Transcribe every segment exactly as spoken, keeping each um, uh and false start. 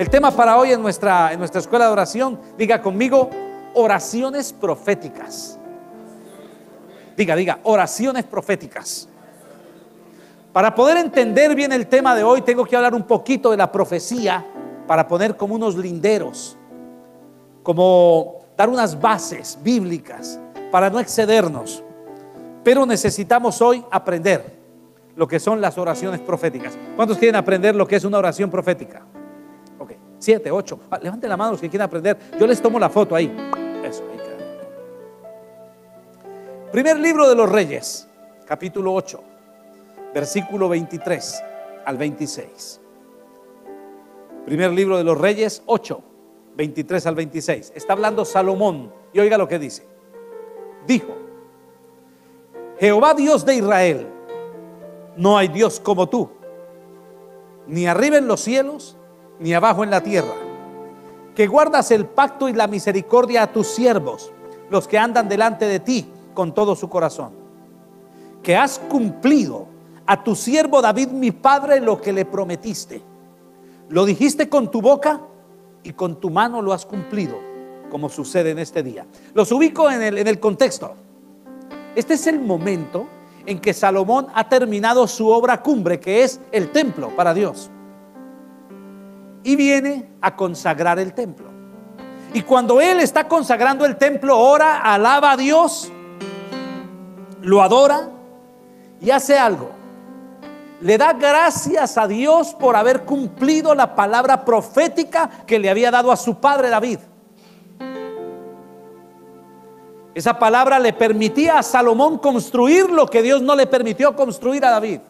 El tema para hoy en nuestra, en nuestra escuela de oración, diga conmigo, oraciones proféticas. Diga, diga, oraciones proféticas. Para poder entender bien el tema de hoy, tengo que hablar un poquito de la profecía para poner como unos linderos, como dar unas bases bíblicas para no excedernos. Pero necesitamos hoy aprender lo que son las oraciones proféticas. ¿Cuántos quieren aprender lo que es una oración profética? Ok, siete, ocho. Ah, levanten la mano los que quieren aprender. Yo les tomo la foto ahí. Eso, ahí queda. Primer libro de los Reyes, capítulo ocho, versículo veintitrés al veintiséis. Primer libro de los Reyes, ocho, veintitrés al veintiséis. Está hablando Salomón y oiga lo que dice. Dijo: Jehová Dios de Israel, no hay Dios como tú, ni arriba en los cielos, ni abajo en la tierra, que guardas el pacto y la misericordia a tus siervos, los que andan delante de ti con todo su corazón, que has cumplido a tu siervo David mi padre lo que le prometiste. Lo dijiste con tu boca y con tu mano lo has cumplido, como sucede en este día. Los ubico en el, en el contexto. Este es el momento en que Salomón ha terminado su obra cumbre, que es el templo para Dios, y viene a consagrar el templo. Y cuando él está consagrando el templo, ora, alaba a Dios, lo adora y hace algo. Le da gracias a Dios por haber cumplido la palabra profética que le había dado a su padre David. Esa palabra le permitía a Salomón construir lo que Dios no le permitió construir a David.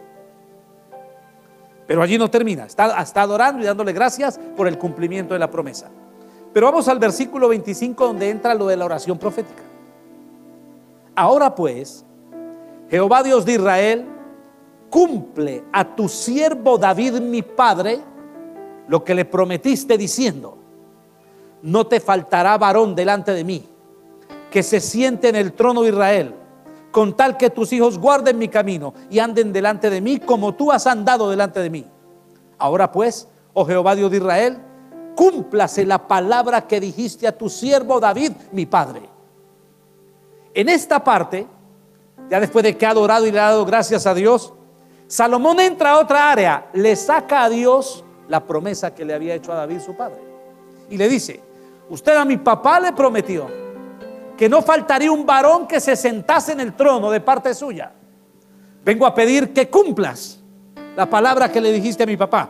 Pero allí no termina, está, está adorando y dándole gracias por el cumplimiento de la promesa. Pero vamos al versículo veinticinco, donde entra lo de la oración profética. Ahora pues, Jehová Dios de Israel, cumple a tu siervo David mi padre lo que le prometiste, diciendo: no te faltará varón delante de mí que se siente en el trono de Israel, con tal que tus hijos guarden mi camino y anden delante de mí como tú has andado delante de mí. Ahora pues, oh Jehová Dios de Israel, cúmplase la palabra que dijiste a tu siervo David mi padre. En esta parte, ya después de que ha adorado y le ha dado gracias a Dios, Salomón entra a otra área, le saca a Dios la promesa que le había hecho a David su padre y le dice: usted a mi papá le prometió que no faltaría un varón que se sentase en el trono de parte suya. Vengo a pedir que cumplas la palabra que le dijiste a mi papá.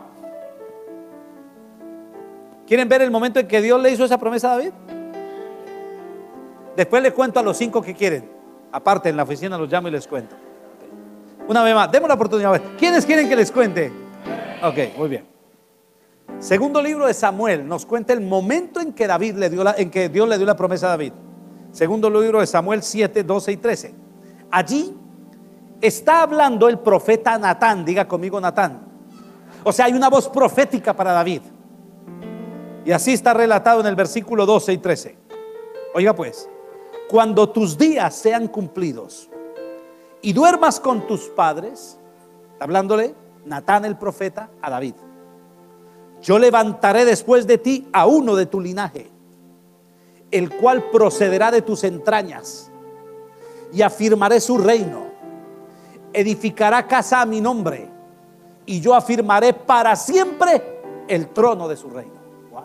¿Quieren ver el momento en que Dios le hizo esa promesa a David? Después les cuento a los cinco que quieren. Aparte, en la oficina los llamo y les cuento. Una vez más, demos la oportunidad. ¿Quiénes quieren que les cuente? Ok, muy bien. Segundo libro de Samuel nos cuenta el momento en que David le dio la, en que Dios le dio la promesa a David. Segundo libro de Samuel siete, doce y trece. Allí está hablando el profeta Natán. Diga conmigo, Natán. O sea, hay una voz profética para David. Y así está relatado en el versículo doce y trece. Oiga pues: cuando tus días sean cumplidos y duermas con tus padres, hablándole Natán el profeta a David, yo levantaré después de ti a uno de tu linaje, el cual procederá de tus entrañas, y afirmaré su reino. Edificará casa a mi nombre, y yo afirmaré para siempre el trono de su reino. Wow.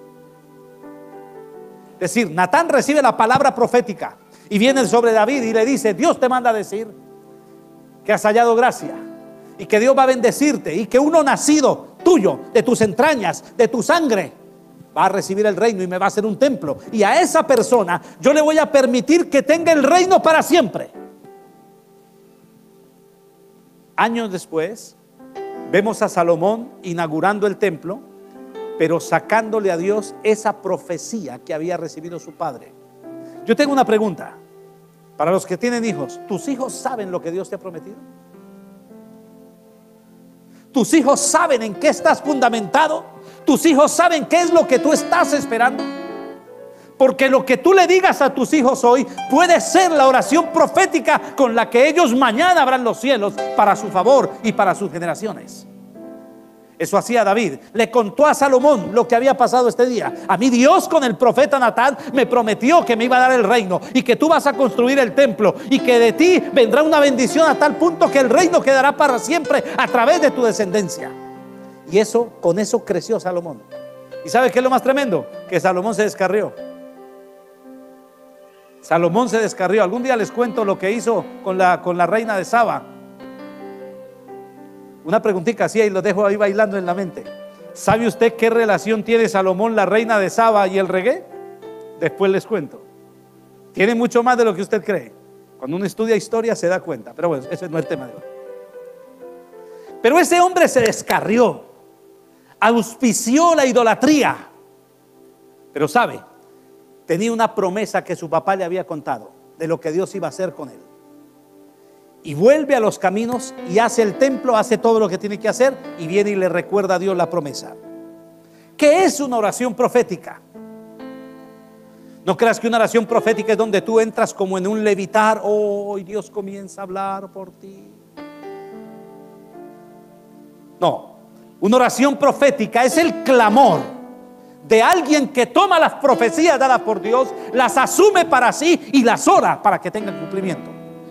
Es decir, Natán recibe la palabra profética y viene sobre David y le dice: Dios te manda a decir que has hallado gracia y que Dios va a bendecirte, y que uno nacido tuyo, de tus entrañas, de tu sangre, va a recibir el reino y me va a hacer un templo, y a esa persona yo le voy a permitir que tenga el reino para siempre. Años después vemos a Salomón inaugurando el templo, pero sacándole a Dios esa profecía que había recibido su padre. Yo tengo una pregunta para los que tienen hijos. ¿Tus hijos saben lo que Dios te ha prometido? ¿Tus hijos saben en qué estás fundamentado? ¿Tus hijos saben qué es lo que tú estás esperando? Porque lo que tú le digas a tus hijos hoy puede ser la oración profética con la que ellos mañana abran los cielos para su favor y para sus generaciones. Eso hacía David. Le contó a Salomón lo que había pasado este día. A mí Dios con el profeta Natán me prometió que me iba a dar el reino y que tú vas a construir el templo y que de ti vendrá una bendición a tal punto que el reino quedará para siempre a través de tu descendencia. Y eso, con eso creció Salomón. ¿Y sabe qué es lo más tremendo? Que Salomón se descarrió. Salomón se descarrió. Algún día les cuento lo que hizo con la, con la reina de Saba. Una preguntita así y lo dejo ahí bailando en la mente. ¿Sabe usted qué relación tiene Salomón, la reina de Saba, y el reggae? Después les cuento. Tiene mucho más de lo que usted cree. Cuando uno estudia historia se da cuenta. Pero bueno, ese no es el tema de hoy. Pero ese hombre se descarrió, auspició la idolatría. Pero sabe, tenía una promesa que su papá le había contado de lo que Dios iba a hacer con él. Y vuelve a los caminos y hace el templo, hace todo lo que tiene que hacer y viene y le recuerda a Dios la promesa. ¿Qué es una oración profética? No creas que una oración profética es donde tú entras como en un levitar. Oh, y Dios comienza a hablar por ti. No, una oración profética es el clamor de alguien que toma las profecías dadas por Dios, las asume para sí y las ora para que tengan cumplimiento.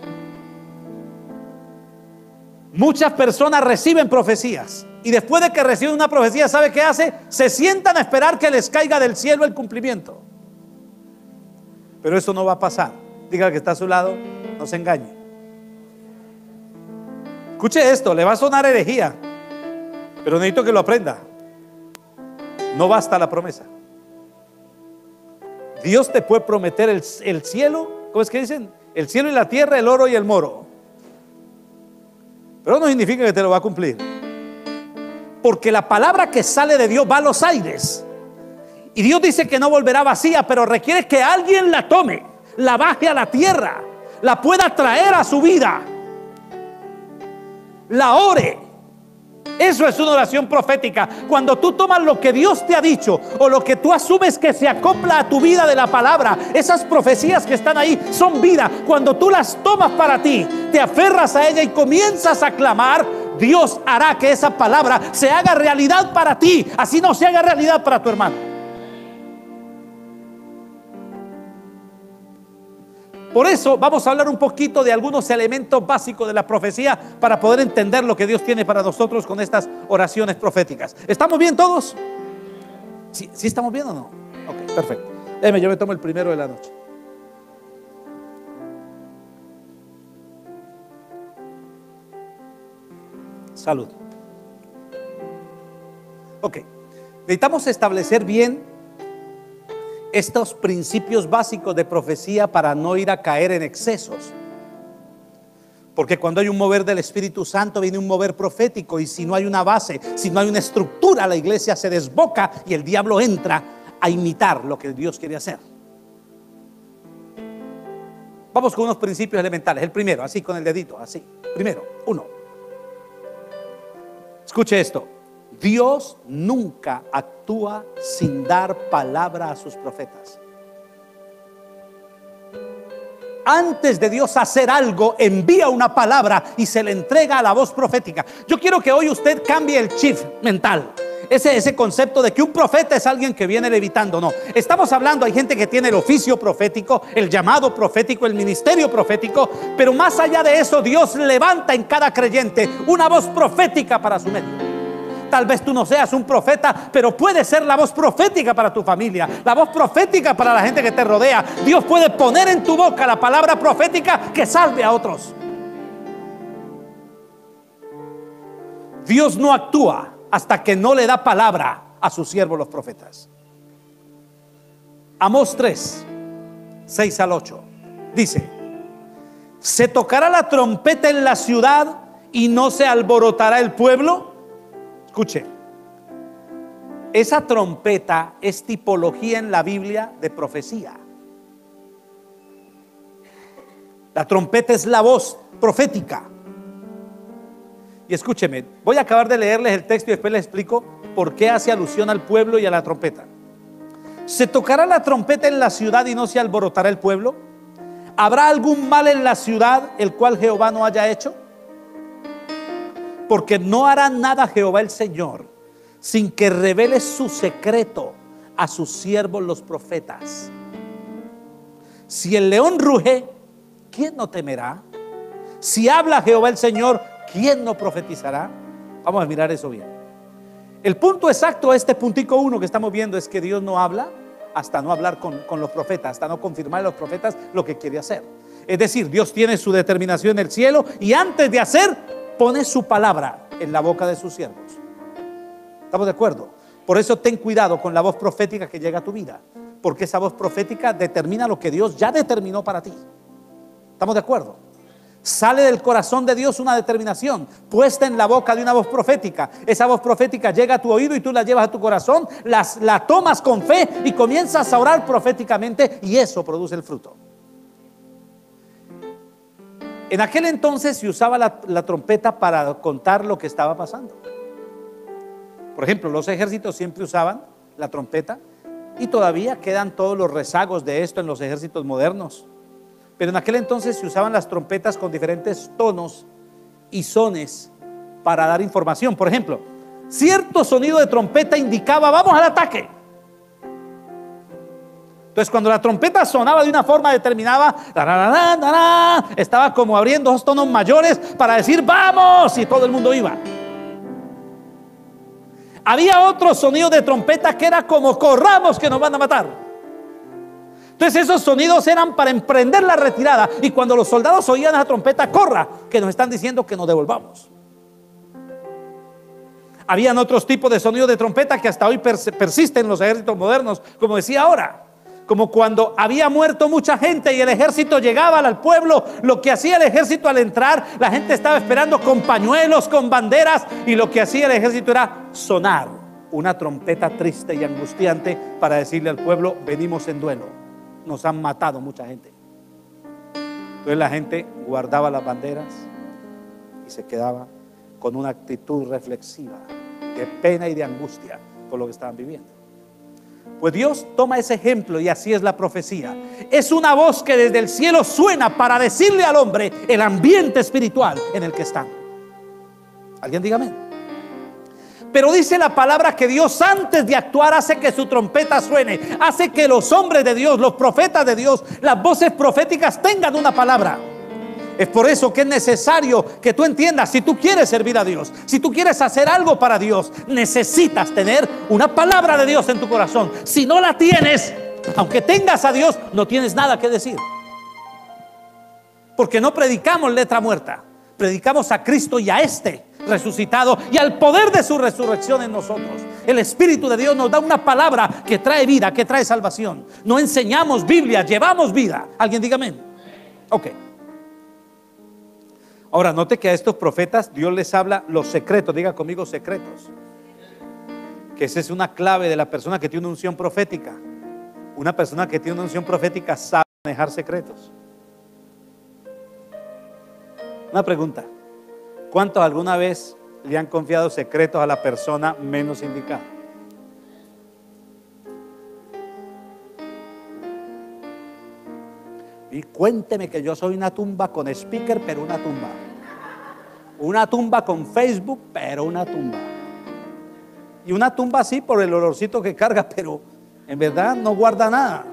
Muchas personas reciben profecías y después de que reciben una profecía, ¿sabe qué hace? Se sientan a esperar que les caiga del cielo el cumplimiento. Pero eso no va a pasar. Diga al que está a su lado, no se engañe. Escuche esto, le va a sonar herejía, pero necesito que lo aprenda. No basta la promesa. Dios te puede prometer el, el cielo, ¿cómo es que dicen? El cielo y la tierra, el oro y el moro. Pero no significa que te lo va a cumplir. Porque la palabra que sale de Dios va a los aires. Y Dios dice que no volverá vacía, pero requiere que alguien la tome, la baje a la tierra, la pueda traer a su vida, la ore. Eso es una oración profética. Cuando tú tomas lo que Dios te ha dicho o lo que tú asumes que se acopla a tu vida de la palabra, esas profecías que están ahí son vida. Cuando tú las tomas para ti, te aferras a ella y comienzas a clamar, Dios hará que esa palabra se haga realidad para ti, así no se haga realidad para tu hermano. Por eso vamos a hablar un poquito de algunos elementos básicos de la profecía para poder entender lo que Dios tiene para nosotros con estas oraciones proféticas. ¿Estamos bien todos? ¿Sí, ¿sí estamos bien o no? Ok, perfecto. Déjeme, yo me tomo el primero de la noche. Salud. Ok, necesitamos establecer bien estos principios básicos de profecía para no ir a caer en excesos. Porque cuando hay un mover del Espíritu Santo viene un mover profético, y si no hay una base, si no hay una estructura, la iglesia se desboca y el diablo entra a imitar lo que Dios quiere hacer. Vamos con unos principios elementales. El primero, así con el dedito, así. Primero, uno. Escuche esto. Dios nunca actúa sin dar palabra a sus profetas. Antes de Dios hacer algo, envía una palabra y se le entrega a la voz profética. Yo quiero que hoy usted cambie el chip mental. Ese, ese concepto de que un profeta es alguien que viene levitando. No, estamos hablando, hay gente que tiene el oficio profético, el llamado profético, el ministerio profético. Pero más allá de eso, Dios levanta en cada creyente una voz profética para su medio. Tal vez tú no seas un profeta, pero puede ser la voz profética para tu familia, la voz profética para la gente que te rodea. Dios puede poner en tu boca la palabra profética que salve a otros. Dios no actúa hasta que no le da palabra a sus siervos los profetas. Amós tres, seis al ocho dice: ¿se tocará la trompeta en la ciudad y no se alborotará el pueblo? Escuche, esa trompeta es tipología en la Biblia de profecía. La trompeta es la voz profética. Y escúcheme, voy a acabar de leerles el texto y después les explico por qué hace alusión al pueblo y a la trompeta. ¿Se tocará la trompeta en la ciudad y no se alborotará el pueblo? ¿Habrá algún mal en la ciudad el cual Jehová no haya hecho? Porque no hará nada Jehová el Señor sin que revele su secreto a sus siervos los profetas. Si el león ruge, ¿quién no temerá? Si habla Jehová el Señor, ¿quién no profetizará? Vamos a mirar eso bien. El punto exacto a este puntico uno que estamos viendo es que Dios no habla hasta no hablar con, con los profetas, hasta no confirmar a los profetas lo que quiere hacer. Es decir, Dios tiene su determinación en el cielo y antes de hacer, pone su palabra en la boca de sus siervos. ¿Estamos de acuerdo? Por eso ten cuidado con la voz profética que llega a tu vida, porque esa voz profética determina lo que Dios ya determinó para ti. ¿Estamos de acuerdo? Sale del corazón de Dios una determinación puesta en la boca de una voz profética. Esa voz profética llega a tu oído y tú la llevas a tu corazón, las, la tomas con fe y comienzas a orar proféticamente, y eso produce el fruto. En aquel entonces se usaba la, la trompeta para contar lo que estaba pasando. Por ejemplo, los ejércitos siempre usaban la trompeta, y todavía quedan todos los rezagos de esto en los ejércitos modernos. Pero en aquel entonces se usaban las trompetas con diferentes tonos y sones para dar información. Por ejemplo, cierto sonido de trompeta indicaba: vamos al ataque. Entonces, cuando la trompeta sonaba de una forma determinada, estaba como abriendo dos tonos mayores para decir vamos, y todo el mundo iba. Había otro sonido de trompeta que era como: corramos, que nos van a matar. Entonces esos sonidos eran para emprender la retirada, y cuando los soldados oían esa trompeta: corra, que nos están diciendo que nos devolvamos. Habían otros tipos de sonidos de trompeta que hasta hoy persisten en los ejércitos modernos, como decía ahora. Como cuando había muerto mucha gente y el ejército llegaba al pueblo, lo que hacía el ejército al entrar, la gente estaba esperando con pañuelos, con banderas, y lo que hacía el ejército era sonar una trompeta triste y angustiante para decirle al pueblo: venimos en duelo, nos han matado mucha gente. Entonces la gente guardaba las banderas y se quedaba con una actitud reflexiva de pena y de angustia por lo que estaban viviendo. Pues Dios toma ese ejemplo, y así es la profecía. Es una voz que desde el cielo suena para decirle al hombre el ambiente espiritual en el que están. ¿Alguien diga amén? Pero dice la palabra que Dios, antes de actuar, hace que su trompeta suene, hace que los hombres de Dios, los profetas de Dios, las voces proféticas tengan una palabra. Es por eso que es necesario que tú entiendas: si tú quieres servir a Dios, si tú quieres hacer algo para Dios, necesitas tener una palabra de Dios en tu corazón. Si no la tienes, aunque tengas a Dios, no tienes nada que decir. Porque no predicamos letra muerta, predicamos a Cristo y a este resucitado y al poder de su resurrección en nosotros. El Espíritu de Dios nos da una palabra que trae vida, que trae salvación. No enseñamos Biblia, llevamos vida. ¿Alguien diga amén? Ok. Ahora note que a estos profetas Dios les habla los secretos. Diga conmigo: secretos. Que esa es una clave de la persona que tiene una unción profética. Una persona que tiene una unción profética sabe manejar secretos. Una pregunta: ¿cuántos alguna vez le han confiado secretos a la persona menos indicada? Y cuénteme que yo soy una tumba con speaker, pero una tumba. Una tumba con Facebook, pero una tumba. Y una tumba así por el olorcito que carga, pero en verdad no guarda nada.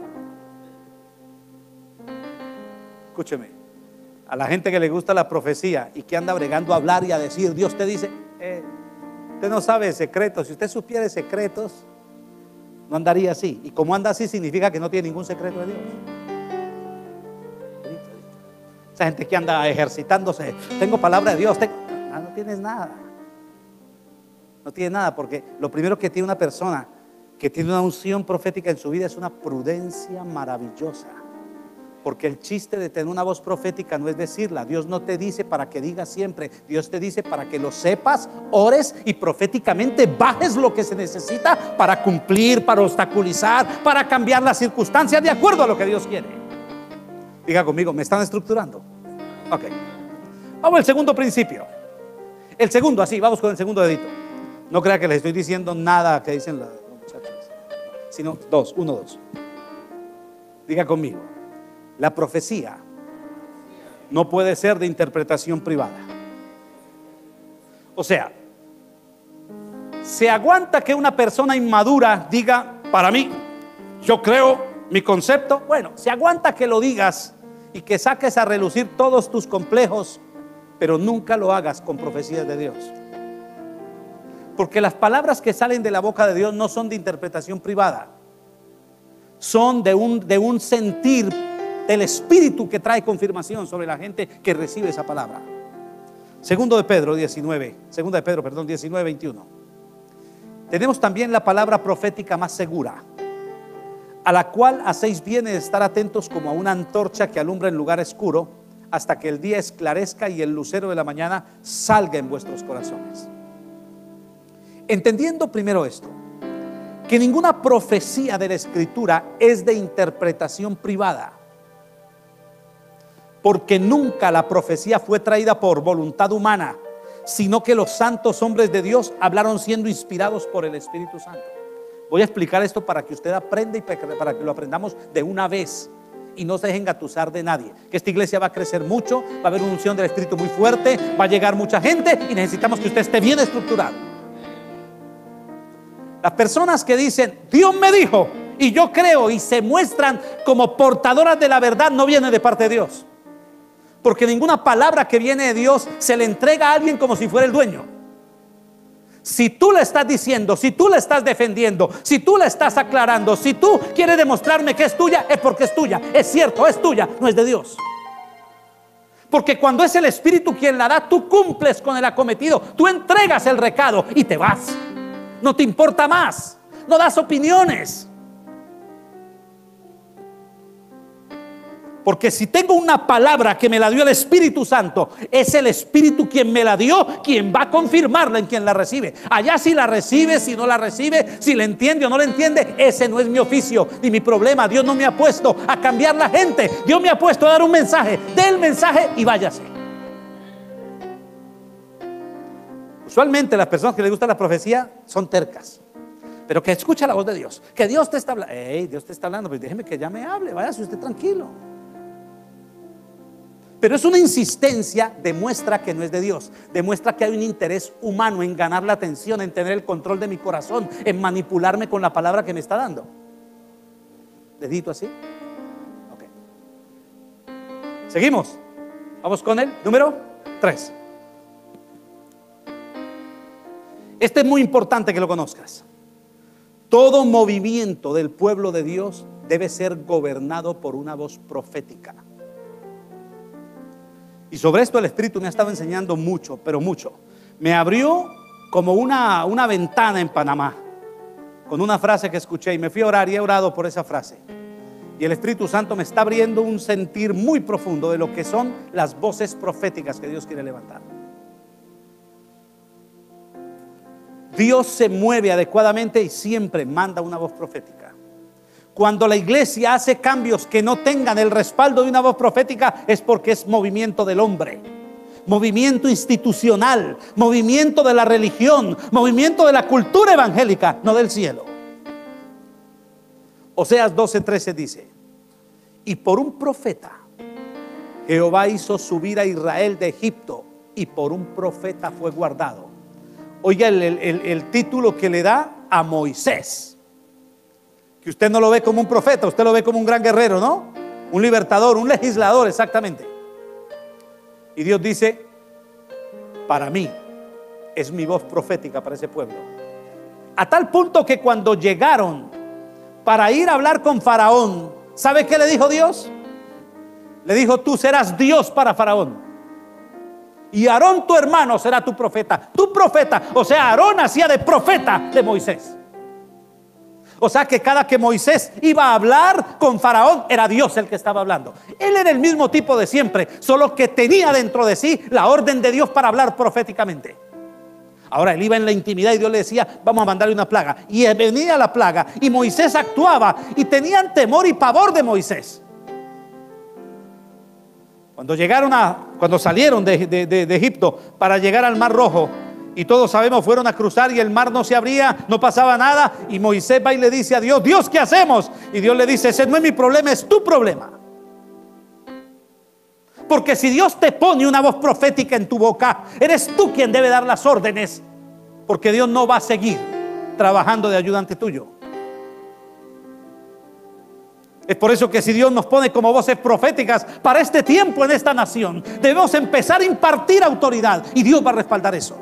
Escúcheme, a la gente que le gusta la profecía y que anda bregando a hablar y a decir: Dios te dice, eh, usted no sabe secretos. Si usted supiera secretos, no andaría así. Y como anda así, significa que no tiene ningún secreto de Dios. Esa gente que anda ejercitándose: tengo palabra de Dios, tengo... Ah, no tienes nada. No tienes nada, porque lo primero que tiene una persona que tiene una unción profética en su vida es una prudencia maravillosa. Porque el chiste de tener una voz profética no es decirla. Dios no te dice para que digas siempre. Dios te dice para que lo sepas, ores y proféticamente bajes lo que se necesita para cumplir, para obstaculizar, para cambiar las circunstancias de acuerdo a lo que Dios quiere. Diga conmigo: me están estructurando. Ok. Vamos al segundo principio. El segundo, así, vamos con el segundo dedito. No crea que les estoy diciendo nada que dicen los muchachos, sino dos, uno, dos. Diga conmigo: la profecía no puede ser de interpretación privada. O sea, ¿Se aguanta que una persona inmadura diga, para mí, yo creo, mi concepto? Bueno, se aguanta que lo digas y que saques a relucir todos tus complejos, pero nunca lo hagas con profecías de Dios. Porque las palabras que salen de la boca de Dios no son de interpretación privada, son de un, de un sentir del Espíritu que trae confirmación sobre la gente que recibe esa palabra. Segundo de Pedro diecinueve, segunda de Pedro, perdón, diecinueve, veintiuno. Tenemos también la palabra profética más segura, a la cual hacéis bien de estar atentos como a una antorcha que alumbra en lugar oscuro, hasta que el día esclarezca y el lucero de la mañana salga en vuestros corazones. Entendiendo primero esto, que ninguna profecía de la Escritura es de interpretación privada, porque nunca la profecía fue traída por voluntad humana, sino que los santos hombres de Dios hablaron siendo inspirados por el Espíritu Santo. Voy a explicar esto para que usted aprenda y para que lo aprendamos de una vez y no se deje engatusar de nadie. Que esta iglesia va a crecer mucho, va a haber una unción del Espíritu muy fuerte, va a llegar mucha gente y necesitamos que usted esté bien estructurado. Las personas que dicen, Dios me dijo y yo creo, y se muestran como portadoras de la verdad, no viene de parte de Dios. Porque ninguna palabra que viene de Dios se le entrega a alguien como si fuera el dueño. Si tú le estás diciendo, si tú le estás defendiendo, si tú le estás aclarando, si tú quieres demostrarme que es tuya, es porque es tuya. Es cierto, es tuya, no es de Dios. Porque cuando es el Espíritu quien la da, tú cumples con el acometido, tú entregas el recado y te vas. No te importa más, no das opiniones. Porque si tengo una palabra que me la dio el Espíritu Santo, es el Espíritu quien me la dio, quien va a confirmarla en quien la recibe. Allá si la recibe, si no la recibe, si la entiende o no la entiende, ese no es mi oficio ni mi problema. Dios no me ha puesto a cambiar la gente, Dios me ha puesto a dar un mensaje. Dé el mensaje y váyase. Usualmente las personas que les gusta la profecía son tercas, pero que escucha la voz de Dios, que Dios te está hablando. Hey, Dios te está hablando, pues déjeme que ya me hable, váyase usted tranquilo. Pero es una insistencia, demuestra que no es de Dios, demuestra que hay un interés humano en ganar la atención, en tener el control de mi corazón, en manipularme con la palabra que me está dando. ¿Dedito así? Ok. Seguimos. Vamos con el número tres. Este es muy importante que lo conozcas. Todo movimiento del pueblo de Dios debe ser gobernado por una voz profética. Y sobre esto el Espíritu me ha estado enseñando mucho, pero mucho. Me abrió como una, una ventana en Panamá con una frase que escuché y me fui a orar y he orado por esa frase. Y el Espíritu Santo me está abriendo un sentir muy profundo de lo que son las voces proféticas que Dios quiere levantar. Dios se mueve adecuadamente y siempre manda una voz profética. Cuando la iglesia hace cambios que no tengan el respaldo de una voz profética, es porque es movimiento del hombre, movimiento institucional, movimiento de la religión, movimiento de la cultura evangélica, no del cielo. Oseas doce trece dice: y por un profeta Jehová hizo subir a Israel de Egipto, y por un profeta fue guardado. Oiga el, el, el título que le da a Moisés, que usted no lo ve como un profeta, usted lo ve como un gran guerrero, ¿no? Un libertador, un legislador, exactamente. Y Dios dice: para mí es mi voz profética para ese pueblo. A tal punto que cuando llegaron para ir a hablar con Faraón, ¿sabe qué le dijo Dios? Le dijo: tú serás Dios para Faraón, y Aarón tu hermano será tu profeta. Tu profeta, o sea, Aarón hacía de profeta de Moisés. O sea que cada que Moisés iba a hablar con Faraón, era Dios el que estaba hablando. Él era el mismo tipo de siempre, solo que tenía dentro de sí la orden de Dios para hablar proféticamente. Ahora él iba en la intimidad y Dios le decía: vamos a mandarle una plaga. Y venía la plaga y Moisés actuaba, y tenían temor y pavor de Moisés. Cuando llegaron a, cuando salieron de, de, de, de Egipto para llegar al Mar Rojo, y todos sabemos, fueron a cruzar y el mar no se abría, no pasaba nada, y Moisés va y le dice a Dios: Dios, ¿qué hacemos? Y Dios le dice: ese no es mi problema, es tu problema. Porque si Dios te pone una voz profética en tu boca, eres tú quien debe dar las órdenes, porque Dios no va a seguir trabajando de ayudante tuyo. Es por eso que si Dios nos pone como voces proféticas para este tiempo en esta nación, debemos empezar a impartir autoridad y Dios va a respaldar eso.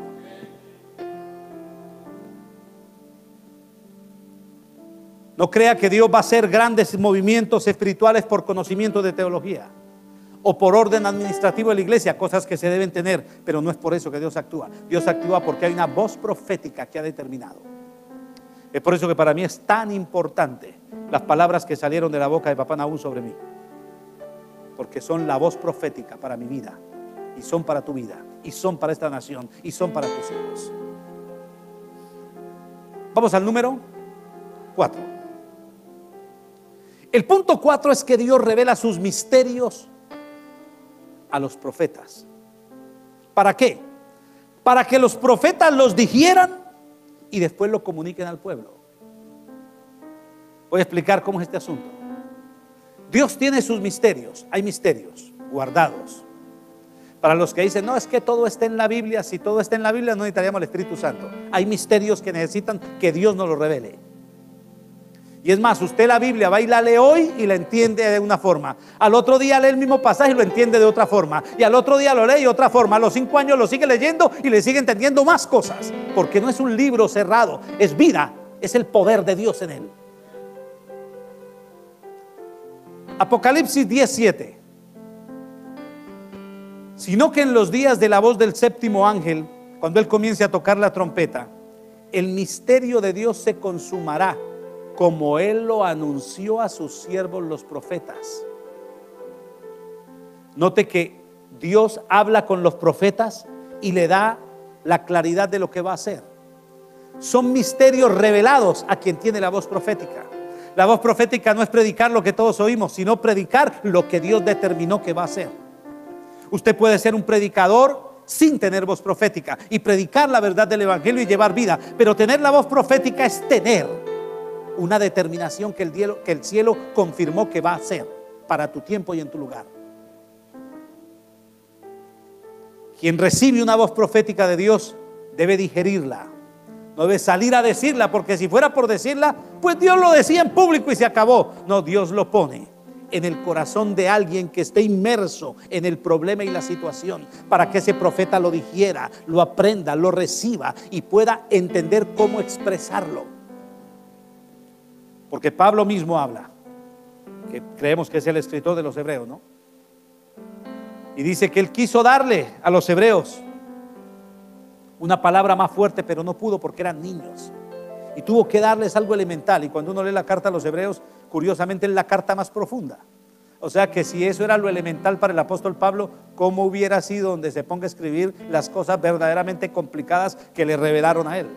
No crea que Dios va a hacer grandes movimientos espirituales por conocimiento de teología o por orden administrativo de la iglesia, cosas que se deben tener, pero no es por eso que Dios actúa. Dios actúa porque hay una voz profética que ha determinado. Es por eso que para mí es tan importante las palabras que salieron de la boca de Papá Nahum sobre mí, porque son la voz profética para mi vida, y son para tu vida, y son para esta nación, y son para tus hijos. Vamos al número cuatro. El punto cuatro es que Dios revela sus misterios a los profetas. ¿Para qué? Para que los profetas los dijeran y después lo comuniquen al pueblo. Voy a explicar cómo es este asunto. Dios tiene sus misterios. Hay misterios guardados. Para los que dicen, no, es que todo está en la Biblia. Si todo está en la Biblia no necesitaríamos el Espíritu Santo. Hay misterios que necesitan que Dios nos los revele. Y es más, usted la Biblia va y la lee hoy y la entiende de una forma. Al otro día lee el mismo pasaje y lo entiende de otra forma. Y al otro día lo lee de otra forma. A los cinco años lo sigue leyendo y le sigue entendiendo más cosas. Porque no es un libro cerrado, es vida, es el poder de Dios en él. Apocalipsis diez siete. Sino que en los días de la voz del séptimo ángel, cuando él comience a tocar la trompeta, el misterio de Dios se consumará, como él lo anunció a sus siervos los profetas. Note que Dios habla con los profetas y le da la claridad de lo que va a hacer. Son misterios revelados a quien tiene la voz profética. La voz profética no es predicar lo que todos oímos, sino predicar lo que Dios determinó que va a hacer. Usted puede ser un predicador sin tener voz profética y predicar la verdad del evangelio y llevar vida, pero tener la voz profética es tener una determinación que el cielo, que el cielo confirmó que va a hacer para tu tiempo y en tu lugar. Quien recibe una voz profética de Dios debe digerirla, no debe salir a decirla, porque si fuera por decirla, pues Dios lo decía en público y se acabó. No, Dios lo pone en el corazón de alguien que esté inmerso en el problema y la situación, para que ese profeta lo digiera, lo aprenda, lo reciba y pueda entender cómo expresarlo. Porque Pablo mismo habla, que creemos que es el escritor de los hebreos, ¿no? Y dice que él quiso darle a los hebreos una palabra más fuerte, pero no pudo porque eran niños. Y tuvo que darles algo elemental. Y cuando uno lee la carta a los hebreos, curiosamente es la carta más profunda. O sea que si eso era lo elemental para el apóstol Pablo, ¿cómo hubiera sido donde se ponga a escribir las cosas verdaderamente complicadas que le revelaron a él?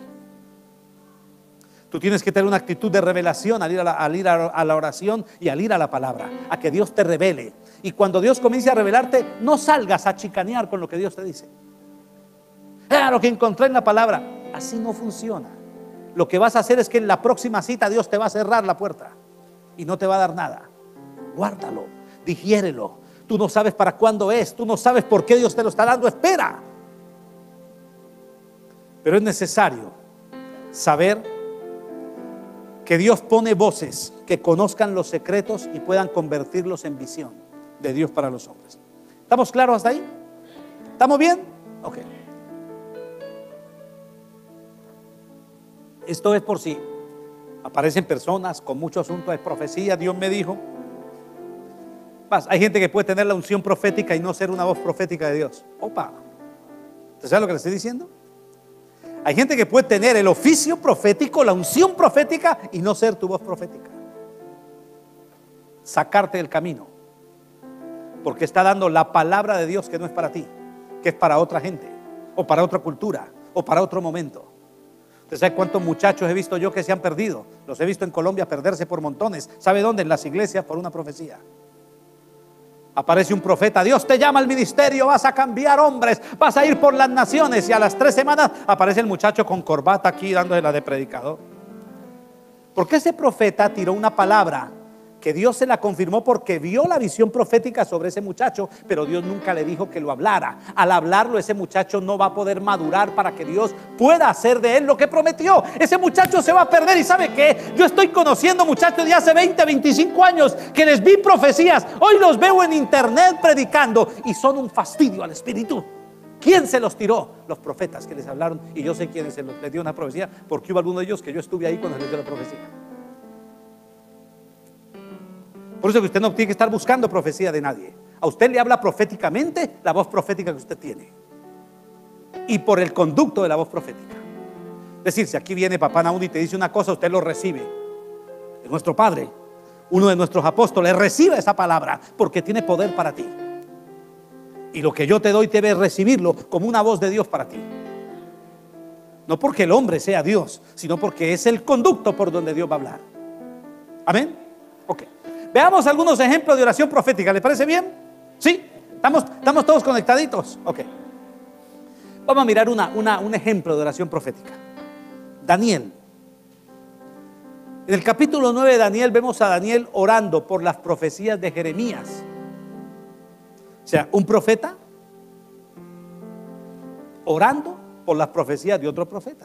Tú tienes que tener una actitud de revelación al ir, a la, al ir a la oración y al ir a la palabra, a que Dios te revele. Y cuando Dios comience a revelarte, no salgas a chicanear con lo que Dios te dice. Ah, lo que encontré en la palabra. Así no funciona. Lo que vas a hacer es que en la próxima cita Dios te va a cerrar la puerta y no te va a dar nada. Guárdalo, digiérelo. Tú no sabes para cuándo es, tú no sabes por qué Dios te lo está dando. Espera. Pero es necesario saber que Dios pone voces que conozcan los secretos y puedan convertirlos en visión de Dios para los hombres. ¿Estamos claros hasta ahí? ¿Estamos bien? Ok. Esto es por si aparecen personas con mucho asunto de profecía. Dios me dijo. Más, hay gente que puede tener la unción profética y no ser una voz profética de Dios. Opa. ¿Usted sabe lo que le estoy diciendo? Hay gente que puede tener el oficio profético, la unción profética y no ser tu voz profética. Sacarte del camino. Porque está dando la palabra de Dios que no es para ti, que es para otra gente, o para otra cultura, o para otro momento. ¿Usted sabe cuántos muchachos he visto yo que se han perdido? Los he visto en Colombia perderse por montones. ¿Sabe dónde? En las iglesias por una profecía. Aparece un profeta, Dios te llama al ministerio, vas a cambiar hombres, vas a ir por las naciones, y a las tres semanas aparece el muchacho con corbata aquí dándole la de predicador. Porque ese profeta tiró una palabra que Dios se la confirmó porque vio la visión profética sobre ese muchacho, pero Dios nunca le dijo que lo hablara. Al hablarlo, ese muchacho no va a poder madurar para que Dios pueda hacer de él lo que prometió. Ese muchacho se va a perder. ¿Y sabe qué? Yo estoy conociendo muchachos de hace veinte, veinticinco años que les vi profecías, hoy los veo en internet predicando y son un fastidio al espíritu. ¿Quién se los tiró? Los profetas que les hablaron. Y yo sé quiénes se los, les dio una profecía, porque hubo alguno de ellos que yo estuve ahí cuando les dio la profecía. Por eso que usted no tiene que estar buscando profecía de nadie. A usted le habla proféticamente la voz profética que usted tiene, y por el conducto de la voz profética. Es decir, si aquí viene Papá Naúm y te dice una cosa, usted lo recibe. Es nuestro Padre, uno de nuestros apóstoles, recibe esa palabra porque tiene poder para ti. Y lo que yo te doy debes recibirlo como una voz de Dios para ti. No porque el hombre sea Dios, sino porque es el conducto por donde Dios va a hablar. Amén. Ok. Veamos algunos ejemplos de oración profética. ¿Les parece bien? ¿Sí? ¿Estamos, estamos todos conectaditos? Ok. Vamos a mirar una, una, un ejemplo de oración profética. Daniel. En el capítulo nueve de Daniel vemos a Daniel orando por las profecías de Jeremías. O sea, un profeta orando por las profecías de otro profeta.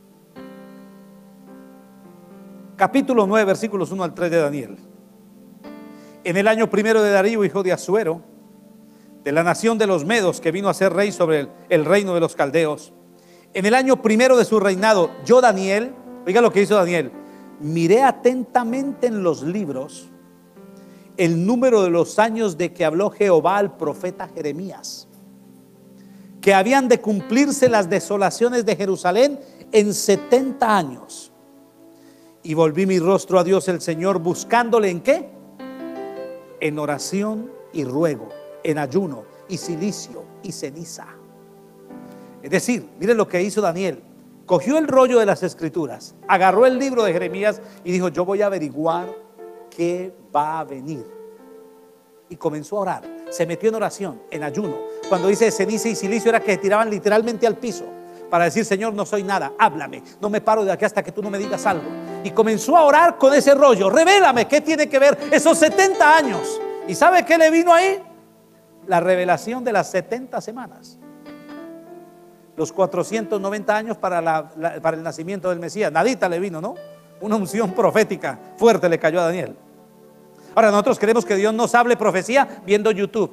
Capítulo nueve, versículos uno al tres de Daniel. En el año primero de Darío, hijo de Asuero, de la nación de los Medos, que vino a ser rey sobre el, el reino de los caldeos, en el año primero de su reinado, yo Daniel, oiga lo que hizo Daniel, miré atentamente en los libros el número de los años de que habló Jehová al profeta Jeremías, que habían de cumplirse las desolaciones de Jerusalén en setenta años. Y volví mi rostro a Dios el Señor, buscándole ¿en qué? En oración y ruego, en ayuno y cilicio y ceniza. Es decir, miren lo que hizo Daniel. Cogió el rollo de las escrituras, agarró el libro de Jeremías y dijo: yo voy a averiguar qué va a venir. Y comenzó a orar. Se metió en oración, en ayuno. Cuando dice ceniza y cilicio era que se tiraban literalmente al piso para decir: Señor, no soy nada, háblame, no me paro de aquí hasta que tú no me digas algo. Y comenzó a orar con ese rollo: revélame qué tiene que ver esos setenta años. ¿Y sabe qué le vino ahí? La revelación de las setenta semanas, los cuatrocientos noventa años para, la, la, para el nacimiento del Mesías. Nadita le vino, ¿no? Una unción profética fuerte le cayó a Daniel. Ahora nosotros queremos que Dios nos hable profecía viendo YouTube,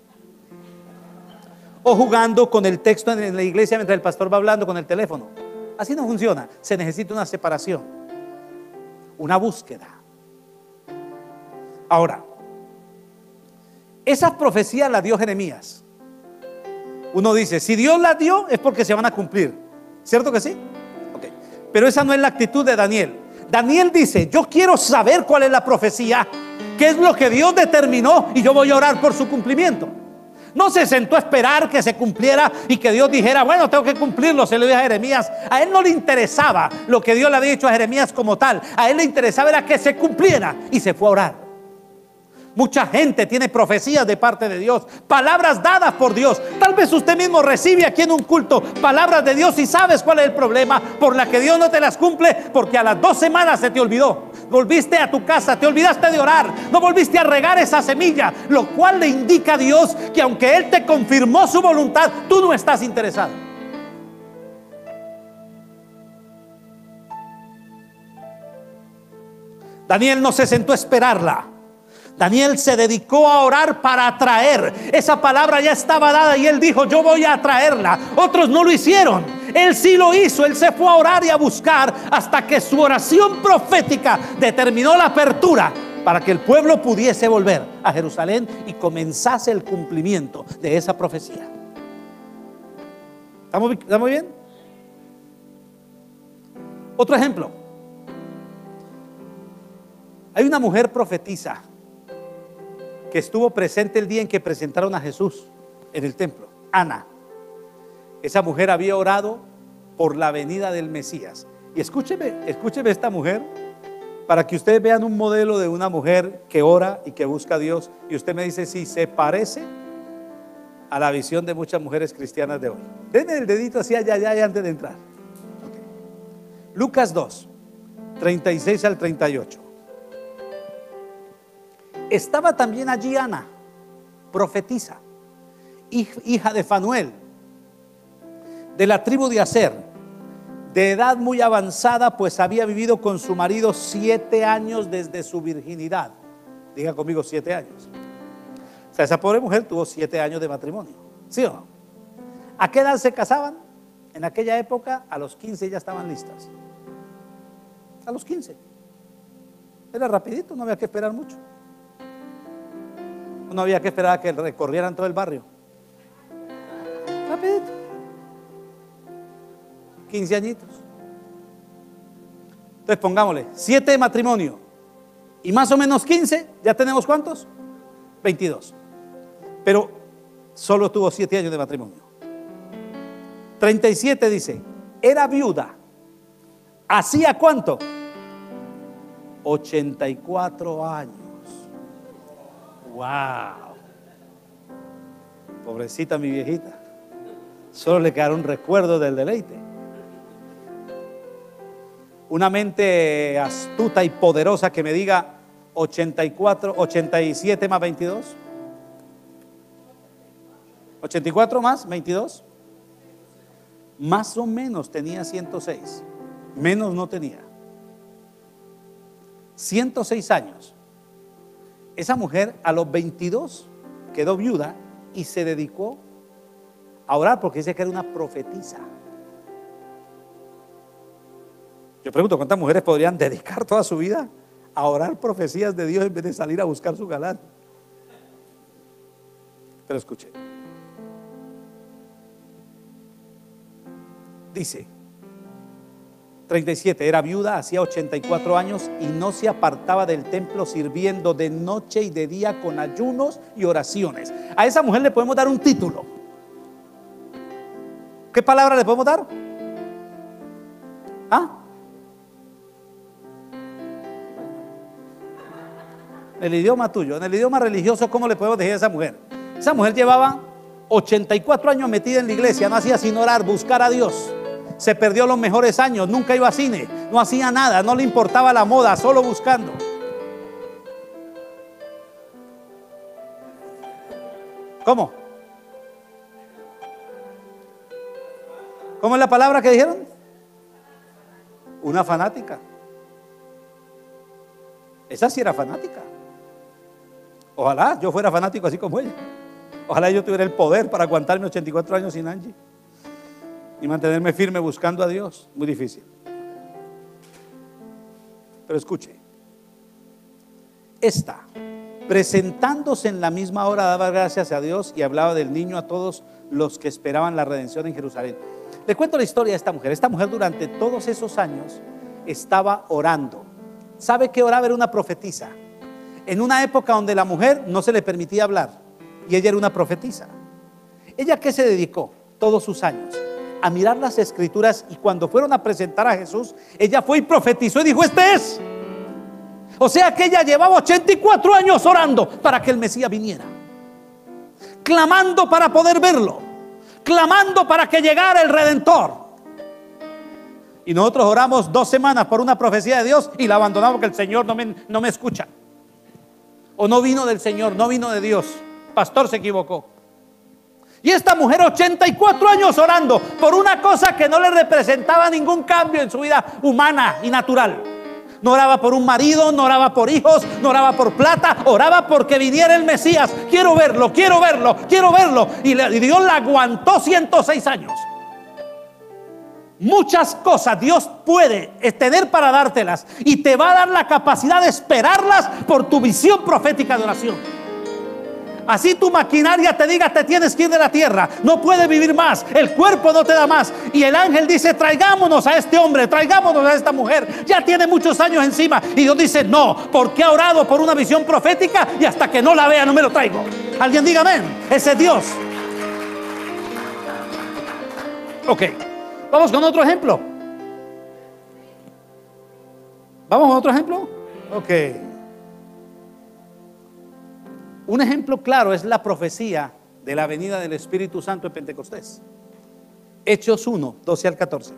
o jugando con el texto en la iglesia mientras el pastor va hablando con el teléfono. Así no funciona. Se necesita una separación, una búsqueda. Ahora, esas profecías las dio Jeremías. Uno dice: si Dios las dio es porque se van a cumplir, ¿cierto que sí? Okay. Pero esa no es la actitud de Daniel. Daniel dice: yo quiero saber cuál es la profecía, qué es lo que Dios determinó, y yo voy a orar por su cumplimiento. No se sentó a esperar que se cumpliera y que Dios dijera: bueno, tengo que cumplirlo. Se lo dijo a Jeremías. A él no le interesaba lo que Dios le había dicho a Jeremías como tal. A él le interesaba era que se cumpliera, y se fue a orar. Mucha gente tiene profecías de parte de Dios, palabras dadas por Dios. Tal vez usted mismo recibe aquí en un culto palabras de Dios y sabes cuál es el problema por la que Dios no te las cumple, porque a las dos semanas se te olvidó. Volviste a tu casa, te olvidaste de orar, no volviste a regar esa semilla, lo cual le indica a Dios que aunque Él te confirmó su voluntad, tú no estás interesado. Daniel no se sentó a esperarla. Daniel se dedicó a orar para atraer. Esa palabra ya estaba dada y él dijo: yo voy a atraerla. Otros no lo hicieron, él sí lo hizo. Él se fue a orar y a buscar hasta que su oración profética determinó la apertura para que el pueblo pudiese volver a Jerusalén y comenzase el cumplimiento de esa profecía. ¿Estamos, estamos bien? Otro ejemplo. Hay una mujer profetisa que estuvo presente el día en que presentaron a Jesús en el templo, Ana. Esa mujer había orado por la venida del Mesías. Y escúcheme, escúcheme esta mujer, para que ustedes vean un modelo de una mujer que ora y que busca a Dios. Y usted me dice si se parece a la visión de muchas mujeres cristianas de hoy. Denme el dedito así allá, allá antes de entrar. Okay. Lucas dos, treinta y seis al treinta y ocho. Estaba también allí Ana, profetisa, hija de Fanuel, de la tribu de Aser, de edad muy avanzada, pues había vivido con su marido siete años desde su virginidad. Diga conmigo, siete años. O sea, esa pobre mujer tuvo siete años de matrimonio, ¿sí o no? ¿A qué edad se casaban? En aquella época, a los quince ya estaban listas. A los quince. Era rapidito, no había que esperar mucho. No había que esperar a que recorrieran todo el barrio. Rapidito. quince añitos. Entonces pongámosle siete de matrimonio y más o menos quince, ¿ya tenemos cuántos? veintidós. Pero solo tuvo siete años de matrimonio. treinta y siete dice, era viuda. ¿Hacía cuánto? ochenta y cuatro años. Wow. Pobrecita mi viejita. Solo le quedaron recuerdos del deleite. Una mente astuta y poderosa que me diga ochenta y cuatro, ochenta y siete más veintidós. ochenta y cuatro más veintidós. Más o menos tenía ciento seis. Menos no tenía. ciento seis años. Esa mujer a los veintidós quedó viuda y se dedicó a orar porque dice que era una profetisa. Yo pregunto, ¿cuántas mujeres podrían dedicar toda su vida a orar profecías de Dios en vez de salir a buscar su galán? Pero escuche. Dice treinta y siete, era viuda, hacía ochenta y cuatro años y no se apartaba del templo, sirviendo de noche y de día con ayunos y oraciones. A esa mujer le podemos dar un título. ¿Qué palabra le podemos dar? ¿Ah? El idioma tuyo, en el idioma religioso, ¿cómo le podemos decir a esa mujer? Esa mujer llevaba ochenta y cuatro años metida en la iglesia, no hacía sino orar, buscar a Dios. Se perdió los mejores años, nunca iba a cine, no hacía nada, no le importaba la moda, solo buscando. ¿Cómo? ¿Cómo es la palabra que dijeron? Una fanática. Esa sí era fanática. Ojalá yo fuera fanático así como ella. Ojalá yo tuviera el poder para aguantarme ochenta y cuatro años sin Angie y mantenerme firme buscando a Dios. Muy difícil. Pero escuche, esta, presentándose en la misma hora, daba gracias a Dios y hablaba del niño a todos los que esperaban la redención en Jerusalén. Le cuento la historia de esta mujer. Esta mujer durante todos esos años estaba orando. ¿Sabe qué oraba? Era una profetisa. En una época donde la mujer no se le permitía hablar y ella era una profetisa. ¿Ella qué se dedicó todos sus años? A mirar las escrituras, y cuando fueron a presentar a Jesús, ella fue y profetizó y dijo: este es. O sea que ella llevaba ochenta y cuatro años orando para que el Mesías viniera, clamando para poder verlo, clamando para que llegara el Redentor. Y nosotros oramos dos semanas por una profecía de Dios y la abandonamos porque el Señor no me, no me escucha, o no vino del Señor, no vino de Dios. Pastor, se equivocó. Y esta mujer, ochenta y cuatro años orando por una cosa que no le representaba ningún cambio en su vida humana y natural. No oraba por un marido, no oraba por hijos, no oraba por plata, oraba porque viniera el Mesías. Quiero verlo, quiero verlo, quiero verlo. Y, le, y Dios la aguantó ciento seis años. Muchas cosas Dios puede tener para dártelas, y te va a dar la capacidad de esperarlas por tu visión profética de oración. Así tu maquinaria te diga: te tienes que ir de la tierra, no puedes vivir más, el cuerpo no te da más, y el ángel dice: traigámonos a este hombre, traigámonos a esta mujer, ya tiene muchos años encima. Y Dios dice: no, porque ha orado por una visión profética, y hasta que no la vea no me lo traigo. Alguien diga amén. Ese es Dios. Ok, vamos con otro ejemplo. Vamos con otro ejemplo. Ok. Un ejemplo claro es la profecía de la venida del Espíritu Santo en Pentecostés. Hechos uno, doce al catorce.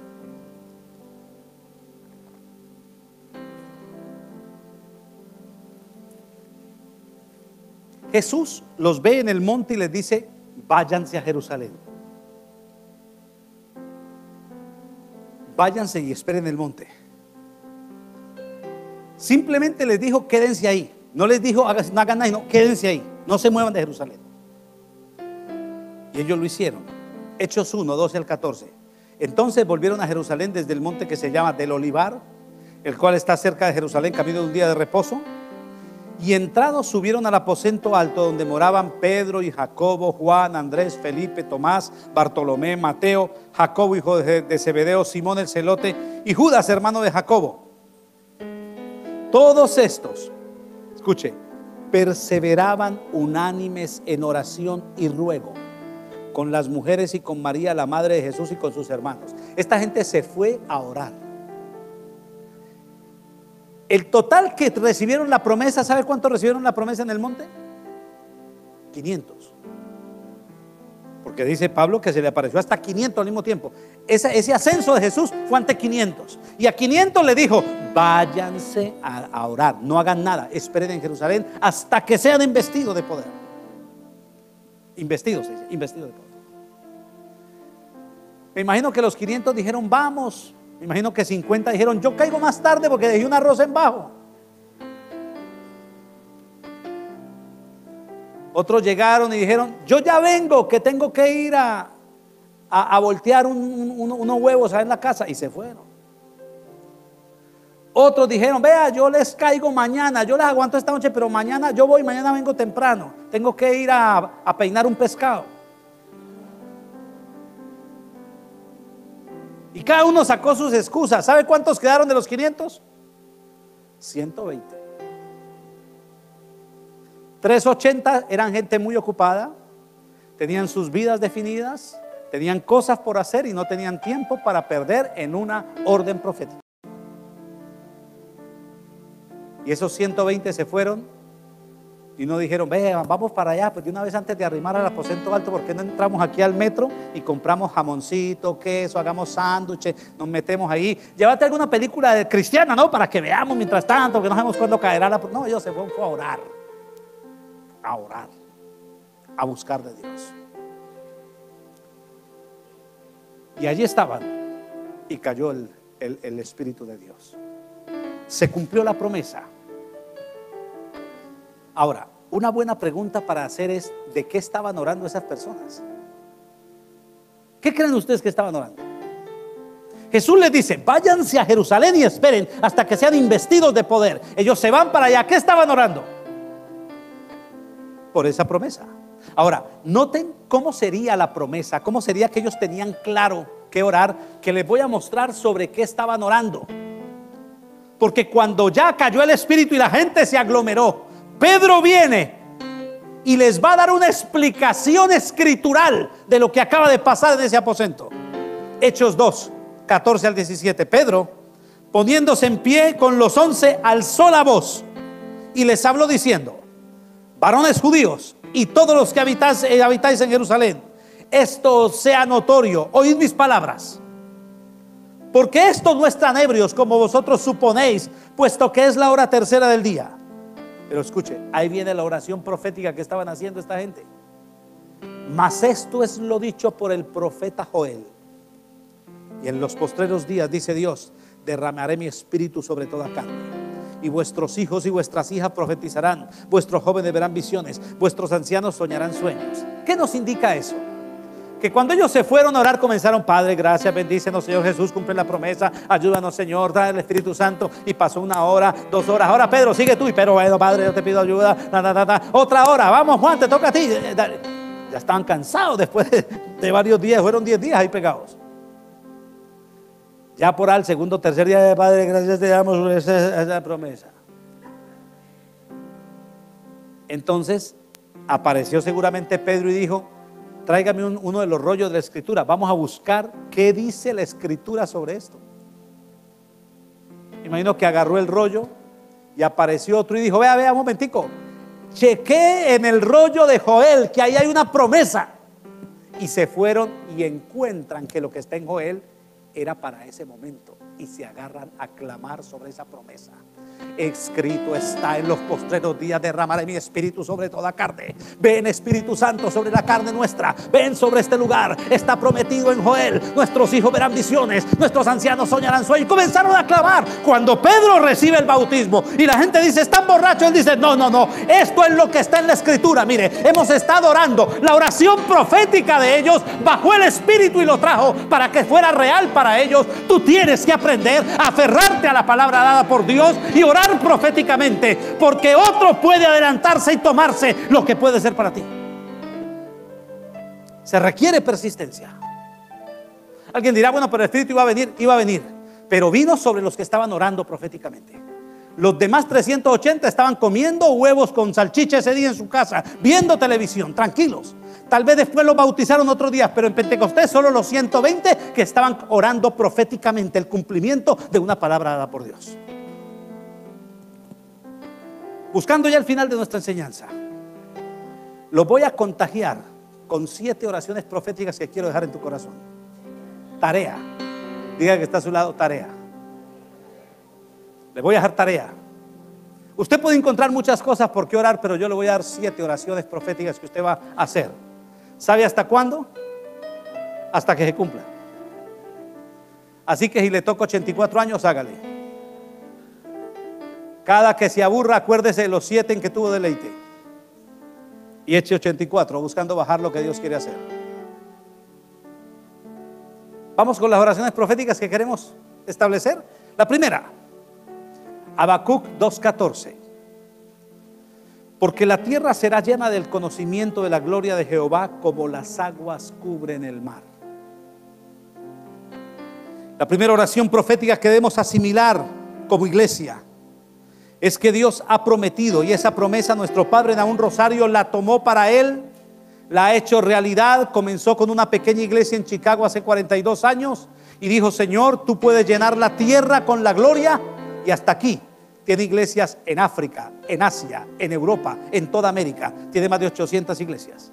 Jesús los ve en el monte y les dice: váyanse a Jerusalén. Váyanse y esperen en el monte. Simplemente les dijo: quédense ahí. No les dijo: no hagan nada, no, quédense ahí, no se muevan de Jerusalén. Y ellos lo hicieron. Hechos uno, doce al catorce. Entonces volvieron a Jerusalén desde el monte que se llama del Olivar, el cual está cerca de Jerusalén, camino de un día de reposo. Y entrados subieron al aposento alto, donde moraban Pedro y Jacobo, Juan, Andrés, Felipe, Tomás, Bartolomé, Mateo, Jacobo hijo de Zebedeo, Simón el celote y Judas hermano de Jacobo. Todos estos, escuche, perseveraban unánimes en oración y ruego con las mujeres y con María la madre de Jesús y con sus hermanos. Esta gente se fue a orar. El total que recibieron la promesa, ¿sabe cuánto recibieron la promesa en el monte? quinientos. Porque dice Pablo que se le apareció hasta quinientos al mismo tiempo. Ese, ese ascenso de Jesús fue ante quinientos. Y a quinientos le dijo: váyanse a, a orar, no hagan nada, esperen en Jerusalén hasta que sean investidos de poder. Investidos, investidos de poder. Me imagino que los quinientos dijeron: vamos. Me imagino que cincuenta dijeron: yo caigo más tarde porque dejé un arroz en bajo. Otros llegaron y dijeron: yo ya vengo, que tengo que ir a, a, a voltear un, un, unos huevos en la casa. Y se fueron. Otros dijeron: vea, yo les caigo mañana, yo les aguanto esta noche, pero mañana yo voy, mañana vengo temprano, tengo que ir a, a peinar un pescado. Y cada uno sacó sus excusas. ¿Sabe cuántos quedaron de los quinientos? ciento veinte. trescientos ochenta eran gente muy ocupada, tenían sus vidas definidas, tenían cosas por hacer y no tenían tiempo para perder en una orden profética. Y esos ciento veinte se fueron y no dijeron: ve, vamos para allá, pues de una vez antes de arrimar al aposento alto, ¿por qué no entramos aquí al metro y compramos jamoncito, queso, hagamos sándwiches, nos metemos ahí? Llévate alguna película de cristiana, ¿no? Para que veamos mientras tanto, que no sabemos cuándo caerá la... No, ellos se fueron a orar, a orar, a buscar de Dios. Y allí estaban y cayó el, el, el Espíritu de Dios. Se cumplió la promesa. Ahora, una buena pregunta para hacer es: ¿de qué estaban orando esas personas? ¿Qué creen ustedes que estaban orando? Jesús les dice: váyanse a Jerusalén y esperen hasta que sean investidos de poder. Ellos se van para allá. ¿Qué estaban orando? Por esa promesa. Ahora, noten cómo sería la promesa, cómo sería que ellos tenían claro qué orar, que les voy a mostrar sobre qué estaban orando. Porque cuando ya cayó el Espíritu y la gente se aglomeró, Pedro viene y les va a dar una explicación escritural de lo que acaba de pasar en ese aposento. Hechos dos, catorce al diecisiete. Pedro, poniéndose en pie con los once, alzó la voz y les habló diciendo: varones judíos y todos los que habitáis, eh, habitáis en Jerusalén, esto sea notorio, oíd mis palabras. Porque estos no están ebrios como vosotros suponéis, puesto que es la hora tercera del día. Pero escuche, ahí viene la oración profética que estaban haciendo esta gente. Mas esto es lo dicho por el profeta Joel. Y en los postreros días, dice Dios, derramaré mi espíritu sobre toda carne. Y vuestros hijos y vuestras hijas profetizarán, vuestros jóvenes verán visiones, vuestros ancianos soñarán sueños. ¿Qué nos indica eso? Que cuando ellos se fueron a orar comenzaron: Padre, gracias, bendícenos Señor Jesús, cumple la promesa, ayúdanos Señor, trae el Espíritu Santo. Y pasó una hora, dos horas. Ahora Pedro, sigue tú. Y pero bueno, Padre, yo te pido ayuda. Ta, ta, ta, ta. Otra hora, vamos Juan, te toca a ti. Ya estaban cansados después de, de varios días, fueron diez días ahí pegados. Ya por al segundo, tercer día, de Padre, gracias te damos por esa, esa promesa. Entonces apareció seguramente Pedro y dijo: tráigame un, uno de los rollos de la Escritura, vamos a buscar qué dice la Escritura sobre esto. Imagino que agarró el rollo y apareció otro y dijo: vea, vea, un momentico, chequé en el rollo de Joel que ahí hay una promesa. Y se fueron y encuentran que lo que está en Joel era para ese momento, y se agarran a clamar sobre esa promesa. Escrito está: en los postreros días derramaré mi espíritu sobre toda carne. Ven, Espíritu Santo, sobre la carne nuestra. Ven sobre este lugar. Está prometido en Joel: nuestros hijos verán visiones, nuestros ancianos soñarán sueños. Y comenzaron a clamar. Cuando Pedro recibe el bautismo y la gente dice: están borrachos, él dice: no, no, no, esto es lo que está en la escritura. Mire, hemos estado orando. La oración profética de ellos bajó el espíritu y lo trajo para que fuera real para ellos. Tú tienes que aprender a aferrarte a la palabra dada por Dios y orar proféticamente, porque otro puede adelantarse y tomarse lo que puede ser para ti. Se requiere persistencia. Alguien dirá: bueno, pero el Espíritu iba a venir, iba a venir, pero vino sobre los que estaban orando proféticamente. Los demás trescientos ochenta estaban comiendo huevos con salchicha ese día en su casa, viendo televisión, tranquilos. Tal vez después los bautizaron otros días, pero en Pentecostés solo los ciento veinte que estaban orando proféticamente el cumplimiento de una palabra dada por Dios. Buscando ya el final de nuestra enseñanza, los voy a contagiar con siete oraciones proféticas que quiero dejar en tu corazón. Tarea. Diga que está a su lado: tarea. Le voy a dejar tarea. Usted puede encontrar muchas cosas por qué orar, pero yo le voy a dar siete oraciones proféticas que usted va a hacer. ¿Sabe hasta cuándo? Hasta que se cumpla. Así que si le toca ochenta y cuatro años, hágale. Cada que se aburra, acuérdese de los siete en que tuvo deleite y eche ochenta y cuatro, buscando bajar lo que Dios quiere hacer. Vamos con las oraciones proféticas que queremos establecer. La primera, Habacuc dos catorce: porque la tierra será llena del conocimiento de la gloria de Jehová, como las aguas cubren el mar. La primera oración profética que debemos asimilar como iglesia es que Dios ha prometido, y esa promesa nuestro padre Nahum Rosario la tomó para él, la ha hecho realidad. Comenzó con una pequeña iglesia en Chicago hace cuarenta y dos años y dijo: Señor, tú puedes llenar la tierra con la gloria. Y hasta aquí tiene iglesias en África, en Asia, en Europa, en toda América. Tiene más de ochocientas iglesias.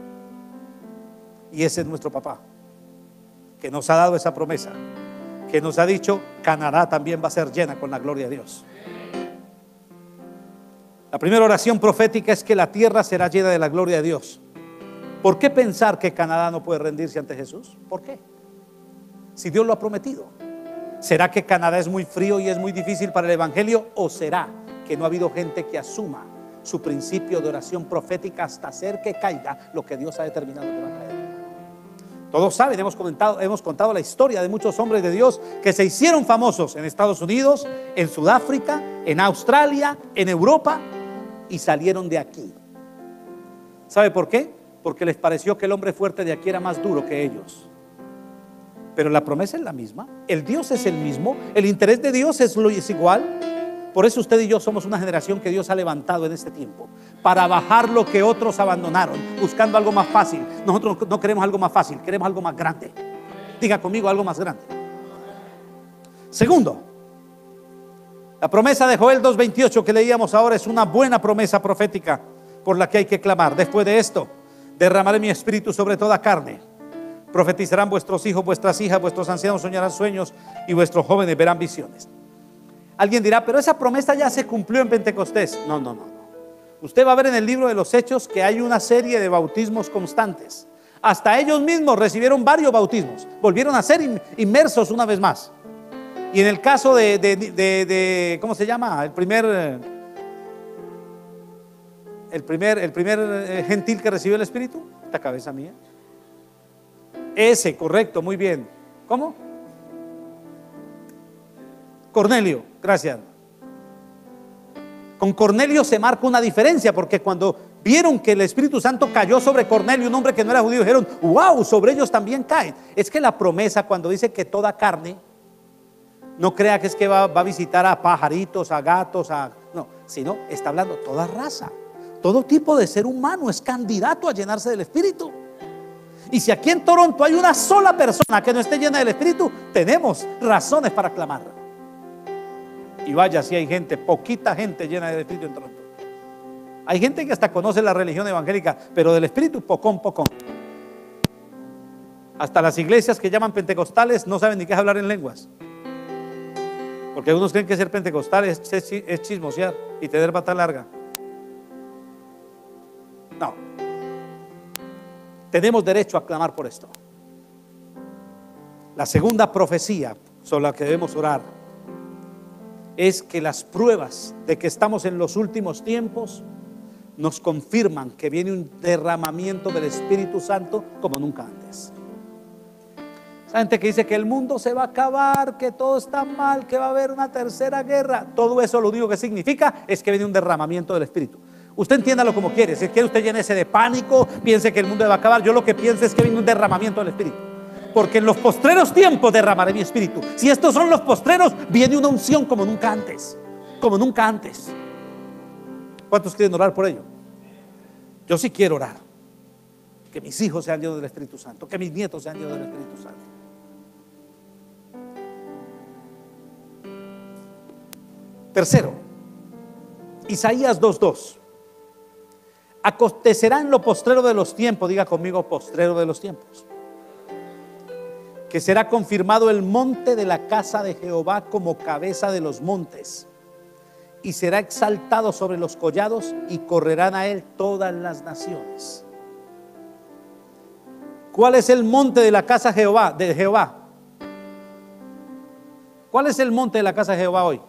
Y ese es nuestro papá, que nos ha dado esa promesa, que nos ha dicho: Canadá también va a ser llena con la gloria de Dios. La primera oración profética es que la tierra será llena de la gloria de Dios. ¿Por qué pensar que Canadá no puede rendirse ante Jesús? ¿Por qué? Si Dios lo ha prometido. ¿Será que Canadá es muy frío y es muy difícil para el evangelio? ¿O será que no ha habido gente que asuma su principio de oración profética hasta hacer que caiga lo que Dios ha determinado que va a caer? Todos saben, hemos comentado, hemos contado la historia de muchos hombres de Dios que se hicieron famosos en Estados Unidos, en Sudáfrica, en Australia, en Europa, y salieron de aquí. ¿Sabe por qué? Porque les pareció que el hombre fuerte de aquí era más duro que ellos. Pero la promesa es la misma, el Dios es el mismo, el interés de Dios es, lo, es igual. Por eso usted y yo somos una generación que Dios ha levantado en este tiempo para bajar lo que otros abandonaron, buscando algo más fácil. Nosotros no queremos algo más fácil, queremos algo más grande. Diga conmigo: algo más grande. Segundo, la promesa de Joel dos veintiocho que leíamos ahora es una buena promesa profética por la que hay que clamar. Después de esto, derramaré mi espíritu sobre toda carne. Profetizarán vuestros hijos, vuestras hijas, vuestros ancianos soñarán sueños y vuestros jóvenes verán visiones. Alguien dirá: pero esa promesa ya se cumplió en Pentecostés. No, no, no, no. Usted va a ver en el libro de los Hechos que hay una serie de bautismos constantes. Hasta ellos mismos recibieron varios bautismos, volvieron a ser inmersos una vez más. Y en el caso de, de, de, de ¿cómo se llama? El primer El primer, el primer gentil que recibió el Espíritu. Esta cabeza mía. Ese, correcto, muy bien. ¿Cómo? Cornelio, gracias. Con Cornelio se marca una diferencia, porque cuando vieron que el Espíritu Santo cayó sobre Cornelio, un hombre que no era judío, dijeron: wow, sobre ellos también cae. Es que la promesa, cuando dice que toda carne, no crea que es que va, va a visitar a pajaritos, a gatos, a, no, sino está hablando toda raza, todo tipo de ser humano es candidato a llenarse del Espíritu. Y si aquí en Toronto hay una sola persona que no esté llena del Espíritu, tenemos razones para clamar. Y vaya, si hay gente, poquita gente llena del Espíritu en Toronto. Hay gente que hasta conoce la religión evangélica, pero del Espíritu pocón, pocón. Hasta las iglesias que llaman pentecostales no saben ni qué es hablar en lenguas. Porque algunos creen que ser pentecostal es, es, es chismosear y tener pata larga. No. Tenemos derecho a clamar por esto. La segunda profecía sobre la que debemos orar es que las pruebas de que estamos en los últimos tiempos nos confirman que viene un derramamiento del Espíritu Santo como nunca antes. Esa gente que dice que el mundo se va a acabar, que todo está mal, que va a haber una tercera guerra, todo eso lo único que significa es que viene un derramamiento del Espíritu. Usted entiéndalo como quiere. Si quiere usted llénese de pánico, piense que el mundo va a acabar. Yo lo que pienso es que viene un derramamiento del Espíritu. Porque en los postreros tiempos derramaré mi Espíritu. Si estos son los postreros, viene una unción como nunca antes. Como nunca antes. ¿Cuántos quieren orar por ello? Yo sí quiero orar. Que mis hijos sean llenos del Espíritu Santo. Que mis nietos sean llenos del Espíritu Santo. Tercero, Isaías dos dos. Acontecerá en lo postrero de los tiempos, diga conmigo, postrero de los tiempos, que será confirmado el monte de la casa de Jehová como cabeza de los montes, y será exaltado sobre los collados, y correrán a él todas las naciones. ¿Cuál es el monte de la casa de Jehová, de Jehová? ¿Cuál es el monte de la casa de Jehová hoy?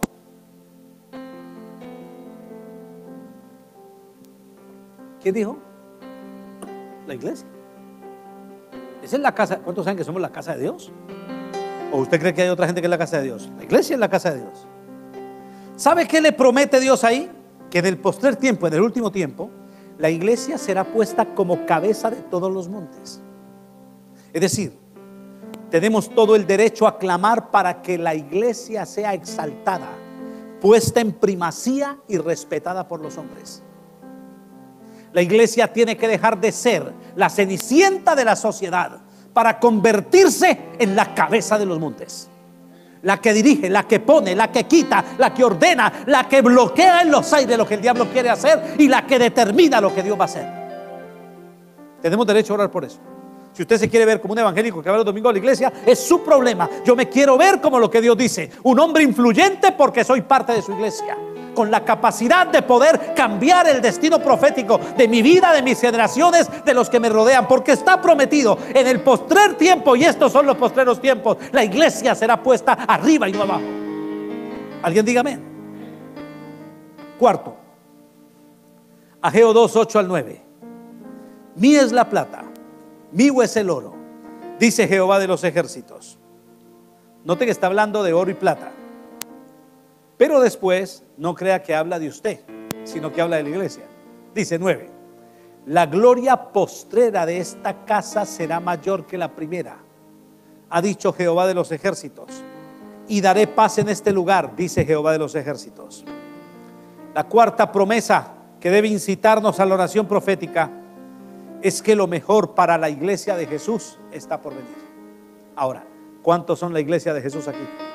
¿Quién dijo? La iglesia. Esa es la casa. ¿Cuántos saben que somos la casa de Dios? ¿O usted cree que hay otra gente que es la casa de Dios? La iglesia es la casa de Dios. ¿Sabe qué le promete Dios ahí? Que en el postrer tiempo, en el último tiempo, la iglesia será puesta como cabeza de todos los montes. Es decir, tenemos todo el derecho a clamar para que la iglesia sea exaltada, puesta en primacía y respetada por los hombres. La iglesia tiene que dejar de ser la cenicienta de la sociedad para convertirse en la cabeza de los montes. La que dirige, la que pone, la que quita, la que ordena, la que bloquea en los aires lo que el diablo quiere hacer y la que determina lo que Dios va a hacer. Tenemos derecho a orar por eso. Si usted se quiere ver como un evangélico que va los domingos a la iglesia, es su problema. Yo me quiero ver como lo que Dios dice, un hombre influyente porque soy parte de su iglesia, con la capacidad de poder cambiar el destino profético de mi vida, de mis generaciones, de los que me rodean, porque está prometido en el postrer tiempo, y estos son los postreros tiempos, la iglesia será puesta arriba y no abajo. Alguien diga amén. Cuarto, Ageo dos, ocho al nueve. Mía es la plata, mío es el oro, dice Jehová de los ejércitos. Note que está hablando de oro y plata. Pero después no crea que habla de usted, sino que habla de la iglesia. Dice nueve. La gloria postrera de esta casa será mayor que la primera, ha dicho Jehová de los ejércitos. Y daré paz en este lugar, dice Jehová de los ejércitos. La cuarta promesa que debe incitarnos a la oración profética es que lo mejor para la iglesia de Jesús está por venir. Ahora, ¿cuántos son la iglesia de Jesús aquí?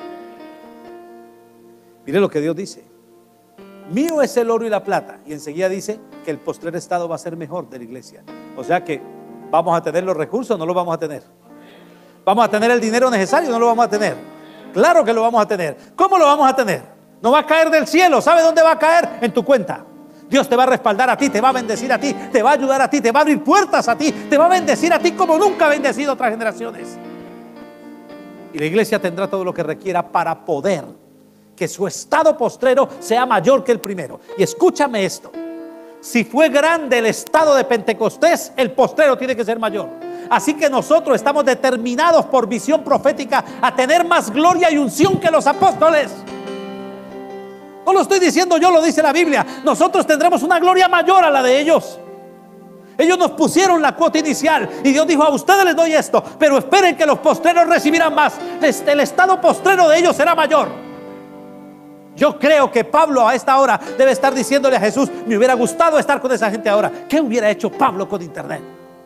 Mire lo que Dios dice. Mío es el oro y la plata. Y enseguida dice que el postrer estado va a ser mejor de la iglesia. O sea que vamos a tener los recursos, no los vamos a tener. Vamos a tener el dinero necesario, no lo vamos a tener. Claro que lo vamos a tener. ¿Cómo lo vamos a tener? No va a caer del cielo. ¿Sabe dónde va a caer? En tu cuenta. Dios te va a respaldar a ti, te va a bendecir a ti, te va a ayudar a ti, te va a abrir puertas a ti, te va a bendecir a ti como nunca ha bendecido a otras generaciones. Y la iglesia tendrá todo lo que requiera para poder que su estado postrero sea mayor que el primero. Y escúchame esto: si fue grande el estado de Pentecostés, el postrero tiene que ser mayor. Así que nosotros estamos determinados por visión profética a tener más gloria y unción que los apóstoles. No lo estoy diciendo yo, lo dice la Biblia. Nosotros tendremos una gloria mayor a la de ellos. Ellos nos pusieron la cuota inicial y Dios dijo: a ustedes les doy esto, pero esperen que los postreros recibirán más. El estado postrero de ellos será mayor. Yo creo que Pablo a esta hora debe estar diciéndole a Jesús: me hubiera gustado estar con esa gente ahora. ¿Qué hubiera hecho Pablo con internet?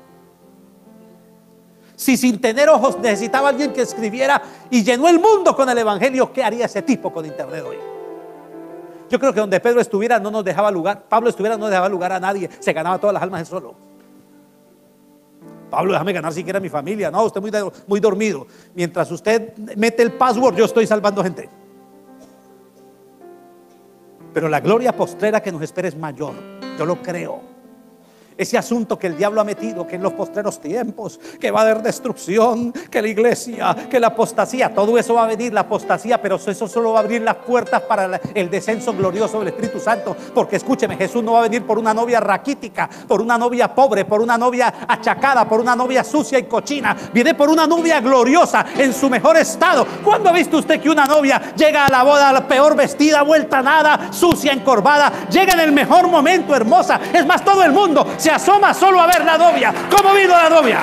Si sin tener ojos necesitaba alguien que escribiera y llenó el mundo con el evangelio, ¿qué haría ese tipo con internet hoy? Yo creo que donde Pedro estuviera no nos dejaba lugar. Pablo estuviera no dejaba lugar a nadie. Se ganaba todas las almas él solo. Pablo, déjame ganar siquiera a mi familia. No, usted muy, muy dormido. Mientras usted mete el password, yo estoy salvando gente. pero la gloria postrera que nos espera es mayor. Yo lo creo. Ese asunto que el diablo ha metido, que en los postreros tiempos, que va a haber destrucción, que la iglesia, que la apostasía, todo eso va a venir, la apostasía, pero eso solo va a abrir las puertas para la, el descenso glorioso del Espíritu Santo. Porque escúcheme, Jesús no va a venir por una novia raquítica, por una novia pobre, por una novia achacada, por una novia sucia y cochina. Viene por una novia gloriosa, en su mejor estado. ¿Cuándo ha visto usted que una novia llega a la boda la peor vestida, vuelta a nada, sucia, encorvada? Llega en el mejor momento, hermosa. Es más, todo el mundo se asoma solo a ver la novia. ¿Cómo vino la novia?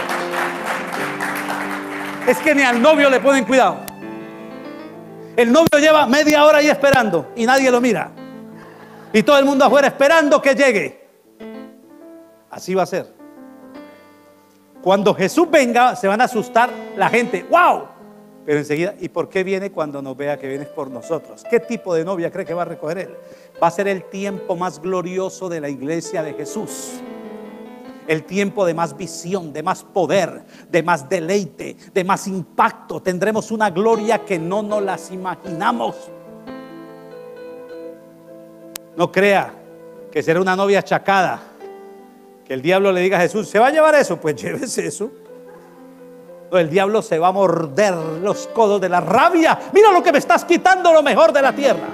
Es que ni al novio le ponen cuidado. El novio lleva media hora ahí esperando y nadie lo mira, y todo el mundo afuera esperando que llegue. Así va a ser. Cuando Jesús venga se van a asustar la gente. ¡Wow! Pero enseguida, ¿y por qué viene cuando nos vea que vienes por nosotros? ¿Qué tipo de novia cree que va a recoger él? Va a ser el tiempo más glorioso de la iglesia de Jesús. El tiempo de más visión, de más poder, de más deleite, de más impacto. Tendremos una gloria que no nos las imaginamos. No crea que será una novia achacada, que el diablo le diga a Jesús: ¿se va a llevar eso? Pues llévese eso. No, el diablo se va a morder los codos de la rabia. Mira lo que me estás quitando, lo mejor de la tierra.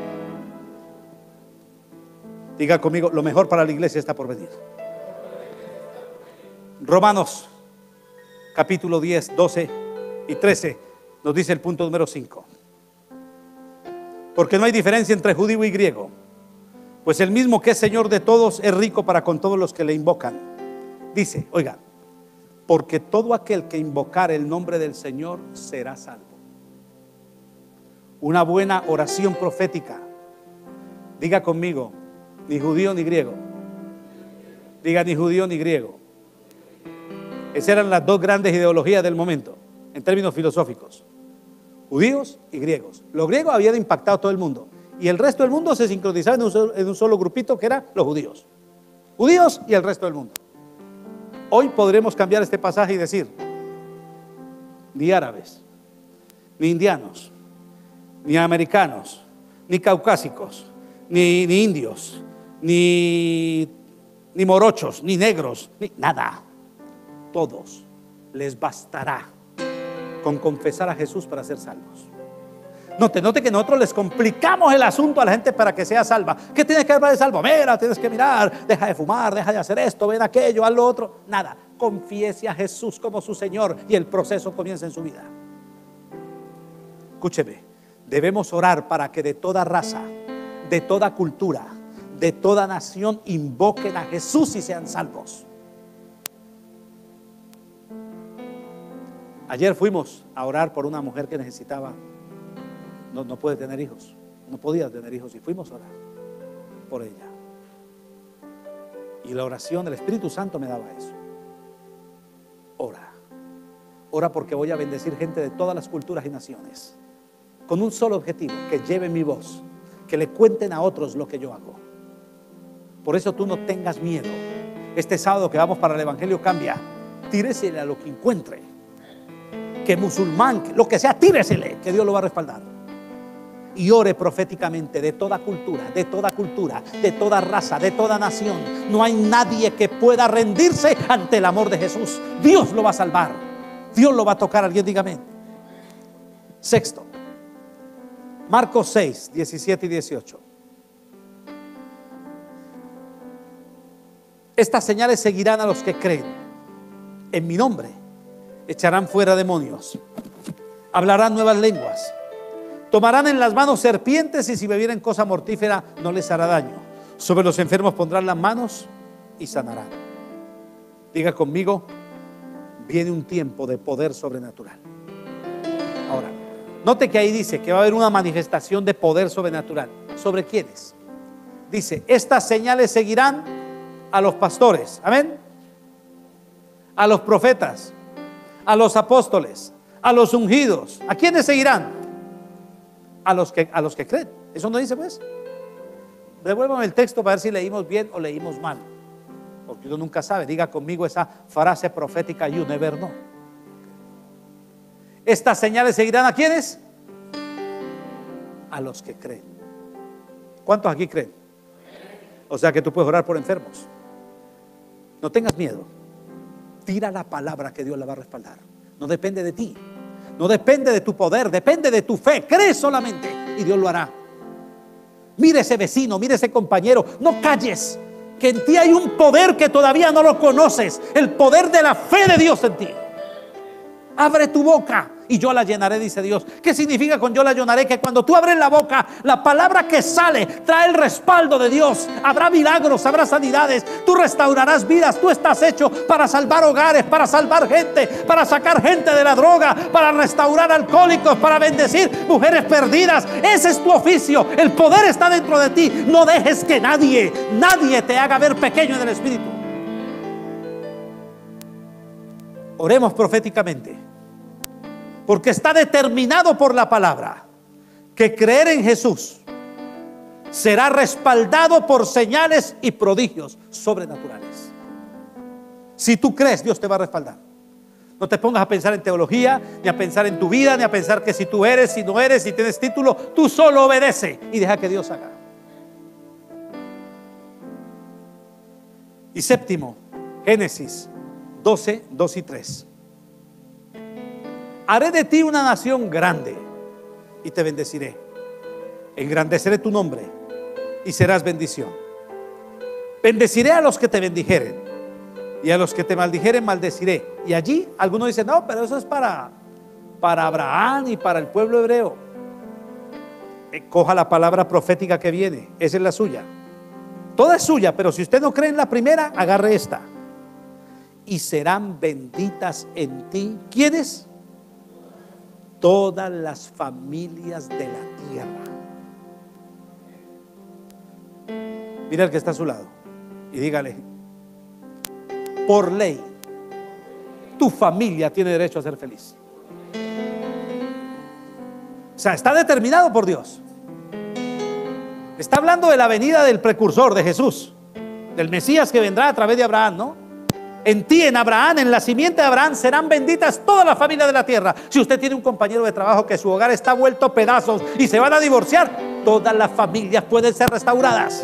Diga conmigo: lo mejor para la iglesia está por venir. Romanos capítulo diez, doce y trece nos dice el punto número cinco. Porque no hay diferencia entre judío y griego, pues el mismo que es Señor de todos es rico para con todos los que le invocan. Dice, oiga, porque todo aquel que invocar el nombre del Señor será salvo. Una buena oración profética. Diga conmigo: ni judío ni griego. Diga: ni judío ni griego. Esas eran las dos grandes ideologías del momento, en términos filosóficos: judíos y griegos. Los griegos habían impactado a todo el mundo, y el resto del mundo se sincronizaba en un solo, en un solo grupito, que eran los judíos. Judíos y el resto del mundo. Hoy podremos cambiar este pasaje y decir: ni árabes, ni indianos, ni americanos, ni caucásicos, ni, ni indios, ni, ni morochos, ni negros, ni nada. Todos les bastará con confesar a Jesús para ser salvos. Note, note que nosotros les complicamos el asunto a la gente para que sea salva. ¿Qué tienes que hablar de salvo? Mira, tienes que mirar, deja de fumar, deja de hacer esto, ven aquello, haz lo otro. Nada, confiese a Jesús como su Señor y el proceso comienza en su vida. Escúcheme, debemos orar para que de toda raza, de toda cultura, de toda nación invoquen a Jesús y sean salvos. Ayer fuimos a orar por una mujer que necesitaba, no, no puede tener hijos, no podía tener hijos, y fuimos a orar por ella. Y la oración del Espíritu Santo me daba eso. Ora, ora porque voy a bendecir gente de todas las culturas y naciones, con un solo objetivo: que lleven mi voz, que le cuenten a otros lo que yo hago. Por eso tú no tengas miedo. Este sábado que vamos para el Evangelio Cambia, tíresele a lo que encuentre. Que musulmán, lo que sea, tíresele, que Dios lo va a respaldar. Y ore proféticamente de toda cultura, de toda cultura, de toda raza, de toda nación. No hay nadie que pueda rendirse ante el amor de Jesús. Dios lo va a salvar, Dios lo va a tocar. Alguien dígame. Sexto, Marcos seis, diecisiete y dieciocho. Estas señales seguirán a los que creen. En mi nombre echarán fuera demonios, hablarán nuevas lenguas, tomarán en las manos serpientes, y si bebieren cosa mortífera no les hará daño. Sobre los enfermos pondrán las manos y sanarán. Diga conmigo: viene un tiempo de poder sobrenatural. Ahora, note que ahí dice que va a haber una manifestación de poder sobrenatural. ¿Sobre quiénes? Dice: estas señales seguirán a los pastores, amén, a los profetas, a los apóstoles, a los ungidos. ¿A quiénes seguirán? A los que, a los que creen. ¿Eso no dice pues? Devuélvame el texto para ver si leímos bien o leímos mal, porque uno nunca sabe. Diga conmigo esa frase profética: you never know. Estas señales seguirán ¿a quiénes? A los que creen. ¿Cuántos aquí creen? O sea que tú puedes orar por enfermos. No tengas miedo. Tira la palabra que Dios la va a respaldar. No depende de ti. No depende de tu poder, depende de tu fe. Cree solamente y Dios lo hará. Mire ese vecino, mire ese compañero. No calles, que en ti hay un poder que todavía no lo conoces. El poder de la fe de Dios en ti. Abre tu boca y yo la llenaré, dice Dios. ¿Qué significa con yo la llenaré? Que cuando tú abres la boca, la palabra que sale trae el respaldo de Dios. Habrá milagros, habrá sanidades. Tú restaurarás vidas. Tú estás hecho para salvar hogares, para salvar gente, para sacar gente de la droga, para restaurar alcohólicos, para bendecir mujeres perdidas. Ese es tu oficio. El poder está dentro de ti. No dejes que nadie, nadie te haga ver pequeño en el espíritu. Oremos proféticamente, porque está determinado por la palabra que creer en Jesús será respaldado por señales y prodigios sobrenaturales. Si tú crees, Dios te va a respaldar. No te pongas a pensar en teología, ni a pensar en tu vida, ni a pensar que si tú eres, si no eres, si tienes título. Tú solo obedece y deja que Dios haga. Y séptimo, Génesis doce, dos y tres. Haré de ti una nación grande y te bendeciré. Engrandeceré tu nombre y serás bendición. Bendeciré a los que te bendijeren y a los que te maldijeren maldeciré. Y allí algunos dicen, no, pero eso es para, para Abraham y para el pueblo hebreo. Eh, coja la palabra profética que viene, esa es la suya. Toda es suya, pero si usted no cree en la primera, agarre esta. Y serán benditas en ti, ¿quiénes? Todas las familias de la tierra. Mira el que está a su lado y dígale: por ley, tu familia tiene derecho a ser feliz. O sea, está determinado por Dios. Está hablando de la venida del precursor de Jesús, del Mesías que vendrá a través de Abraham, ¿no? En ti, en Abraham, en la simiente de Abraham serán benditas todas las familias de la tierra. Si usted tiene un compañero de trabajo que su hogar está vuelto a pedazos y se van a divorciar, todas las familias pueden ser restauradas.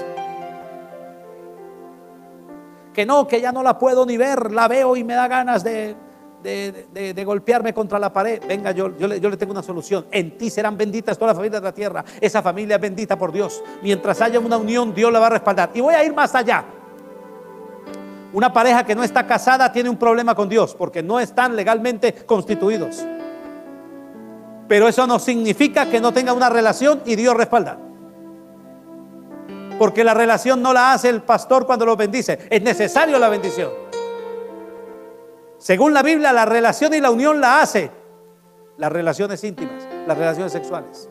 Que no, que ya no la puedo ni ver, la veo y me da ganas de, de, de, de golpearme contra la pared. Venga, yo, yo, le, yo le tengo una solución. En ti serán benditas todas las familias de la tierra. Esa familia es bendita por Dios. Mientras haya una unión, Dios la va a respaldar. Y voy a ir más allá. Una pareja que no está casada tiene un problema con Dios porque no están legalmente constituidos. Pero eso no significa que no tenga una relación y Dios respalda. Porque la relación no la hace el pastor cuando los bendice. Es necesario la bendición. Según la Biblia, la relación y la unión la hace las relaciones íntimas, las relaciones sexuales.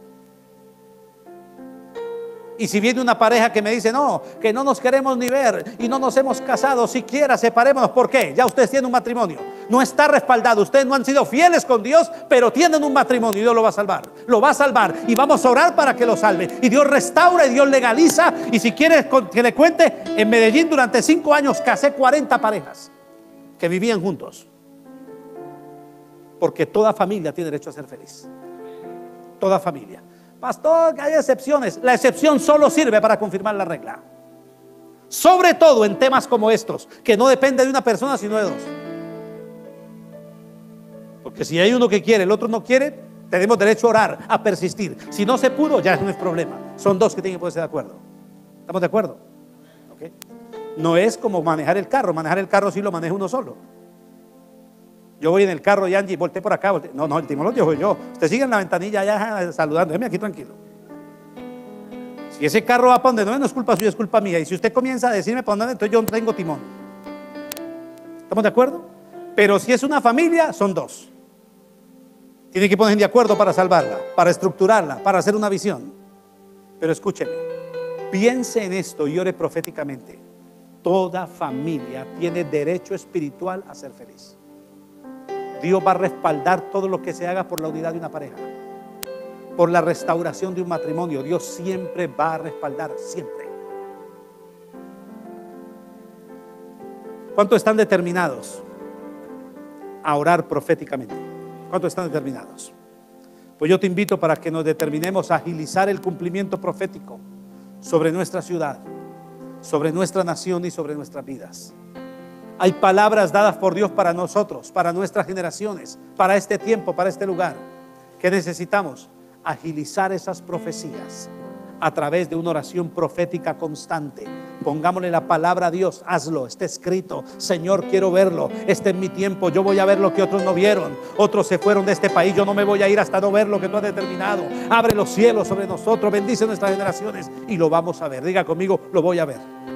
Y si viene una pareja que me dice, no, que no nos queremos ni ver y no nos hemos casado, siquiera separémonos. ¿Por qué? Ya ustedes tienen un matrimonio. No está respaldado. Ustedes no han sido fieles con Dios, pero tienen un matrimonio y Dios lo va a salvar. Lo va a salvar y vamos a orar para que lo salve. Y Dios restaura y Dios legaliza. Y si quiere que le cuente, en Medellín durante cinco años casé cuarenta parejas que vivían juntos. Porque toda familia tiene derecho a ser feliz. Toda familia. Pastor, que hay excepciones. La excepción solo sirve para confirmar la regla. Sobre todo en temas como estos, que no depende de una persona sino de dos. Porque si hay uno que quiere, el otro no quiere, tenemos derecho a orar, a persistir. Si no se pudo, ya no es problema. Son dos que tienen que ponerse de acuerdo. ¿Estamos de acuerdo? ¿Okay? No es como manejar el carro. Manejar el carro sí lo maneja uno solo. Yo voy en el carro y Angie, volteé por acá, volteé. No, no, el timón lo llevo yo. Usted sigue en la ventanilla allá saludando, déjeme aquí tranquilo. Si ese carro va para donde no, no es culpa suya, es culpa mía. Y si usted comienza a decirme para dónde, entonces yo no tengo timón. ¿Estamos de acuerdo? Pero si es una familia, son dos. Tienen que ponerse de acuerdo para salvarla, para estructurarla, para hacer una visión. Pero escúcheme, piense en esto y ore proféticamente. Toda familia tiene derecho espiritual a ser feliz. Dios va a respaldar todo lo que se haga por la unidad de una pareja, por la restauración de un matrimonio. Dios siempre va a respaldar, siempre. ¿Cuántos están determinados a orar proféticamente? ¿Cuántos están determinados? Pues yo te invito para que nos determinemos a agilizar el cumplimiento profético sobre nuestra ciudad, sobre nuestra nación y sobre nuestras vidas. Hay palabras dadas por Dios para nosotros, para nuestras generaciones, para este tiempo, para este lugar, que necesitamos agilizar esas profecías a través de una oración profética constante. Pongámosle la palabra a Dios. Hazlo, está escrito. Señor, quiero verlo. Este es mi tiempo. Yo voy a ver lo que otros no vieron. Otros se fueron de este país. Yo no me voy a ir hasta no ver lo que tú has determinado. Abre los cielos sobre nosotros. Bendice nuestras generaciones y lo vamos a ver. Diga conmigo, lo voy a ver.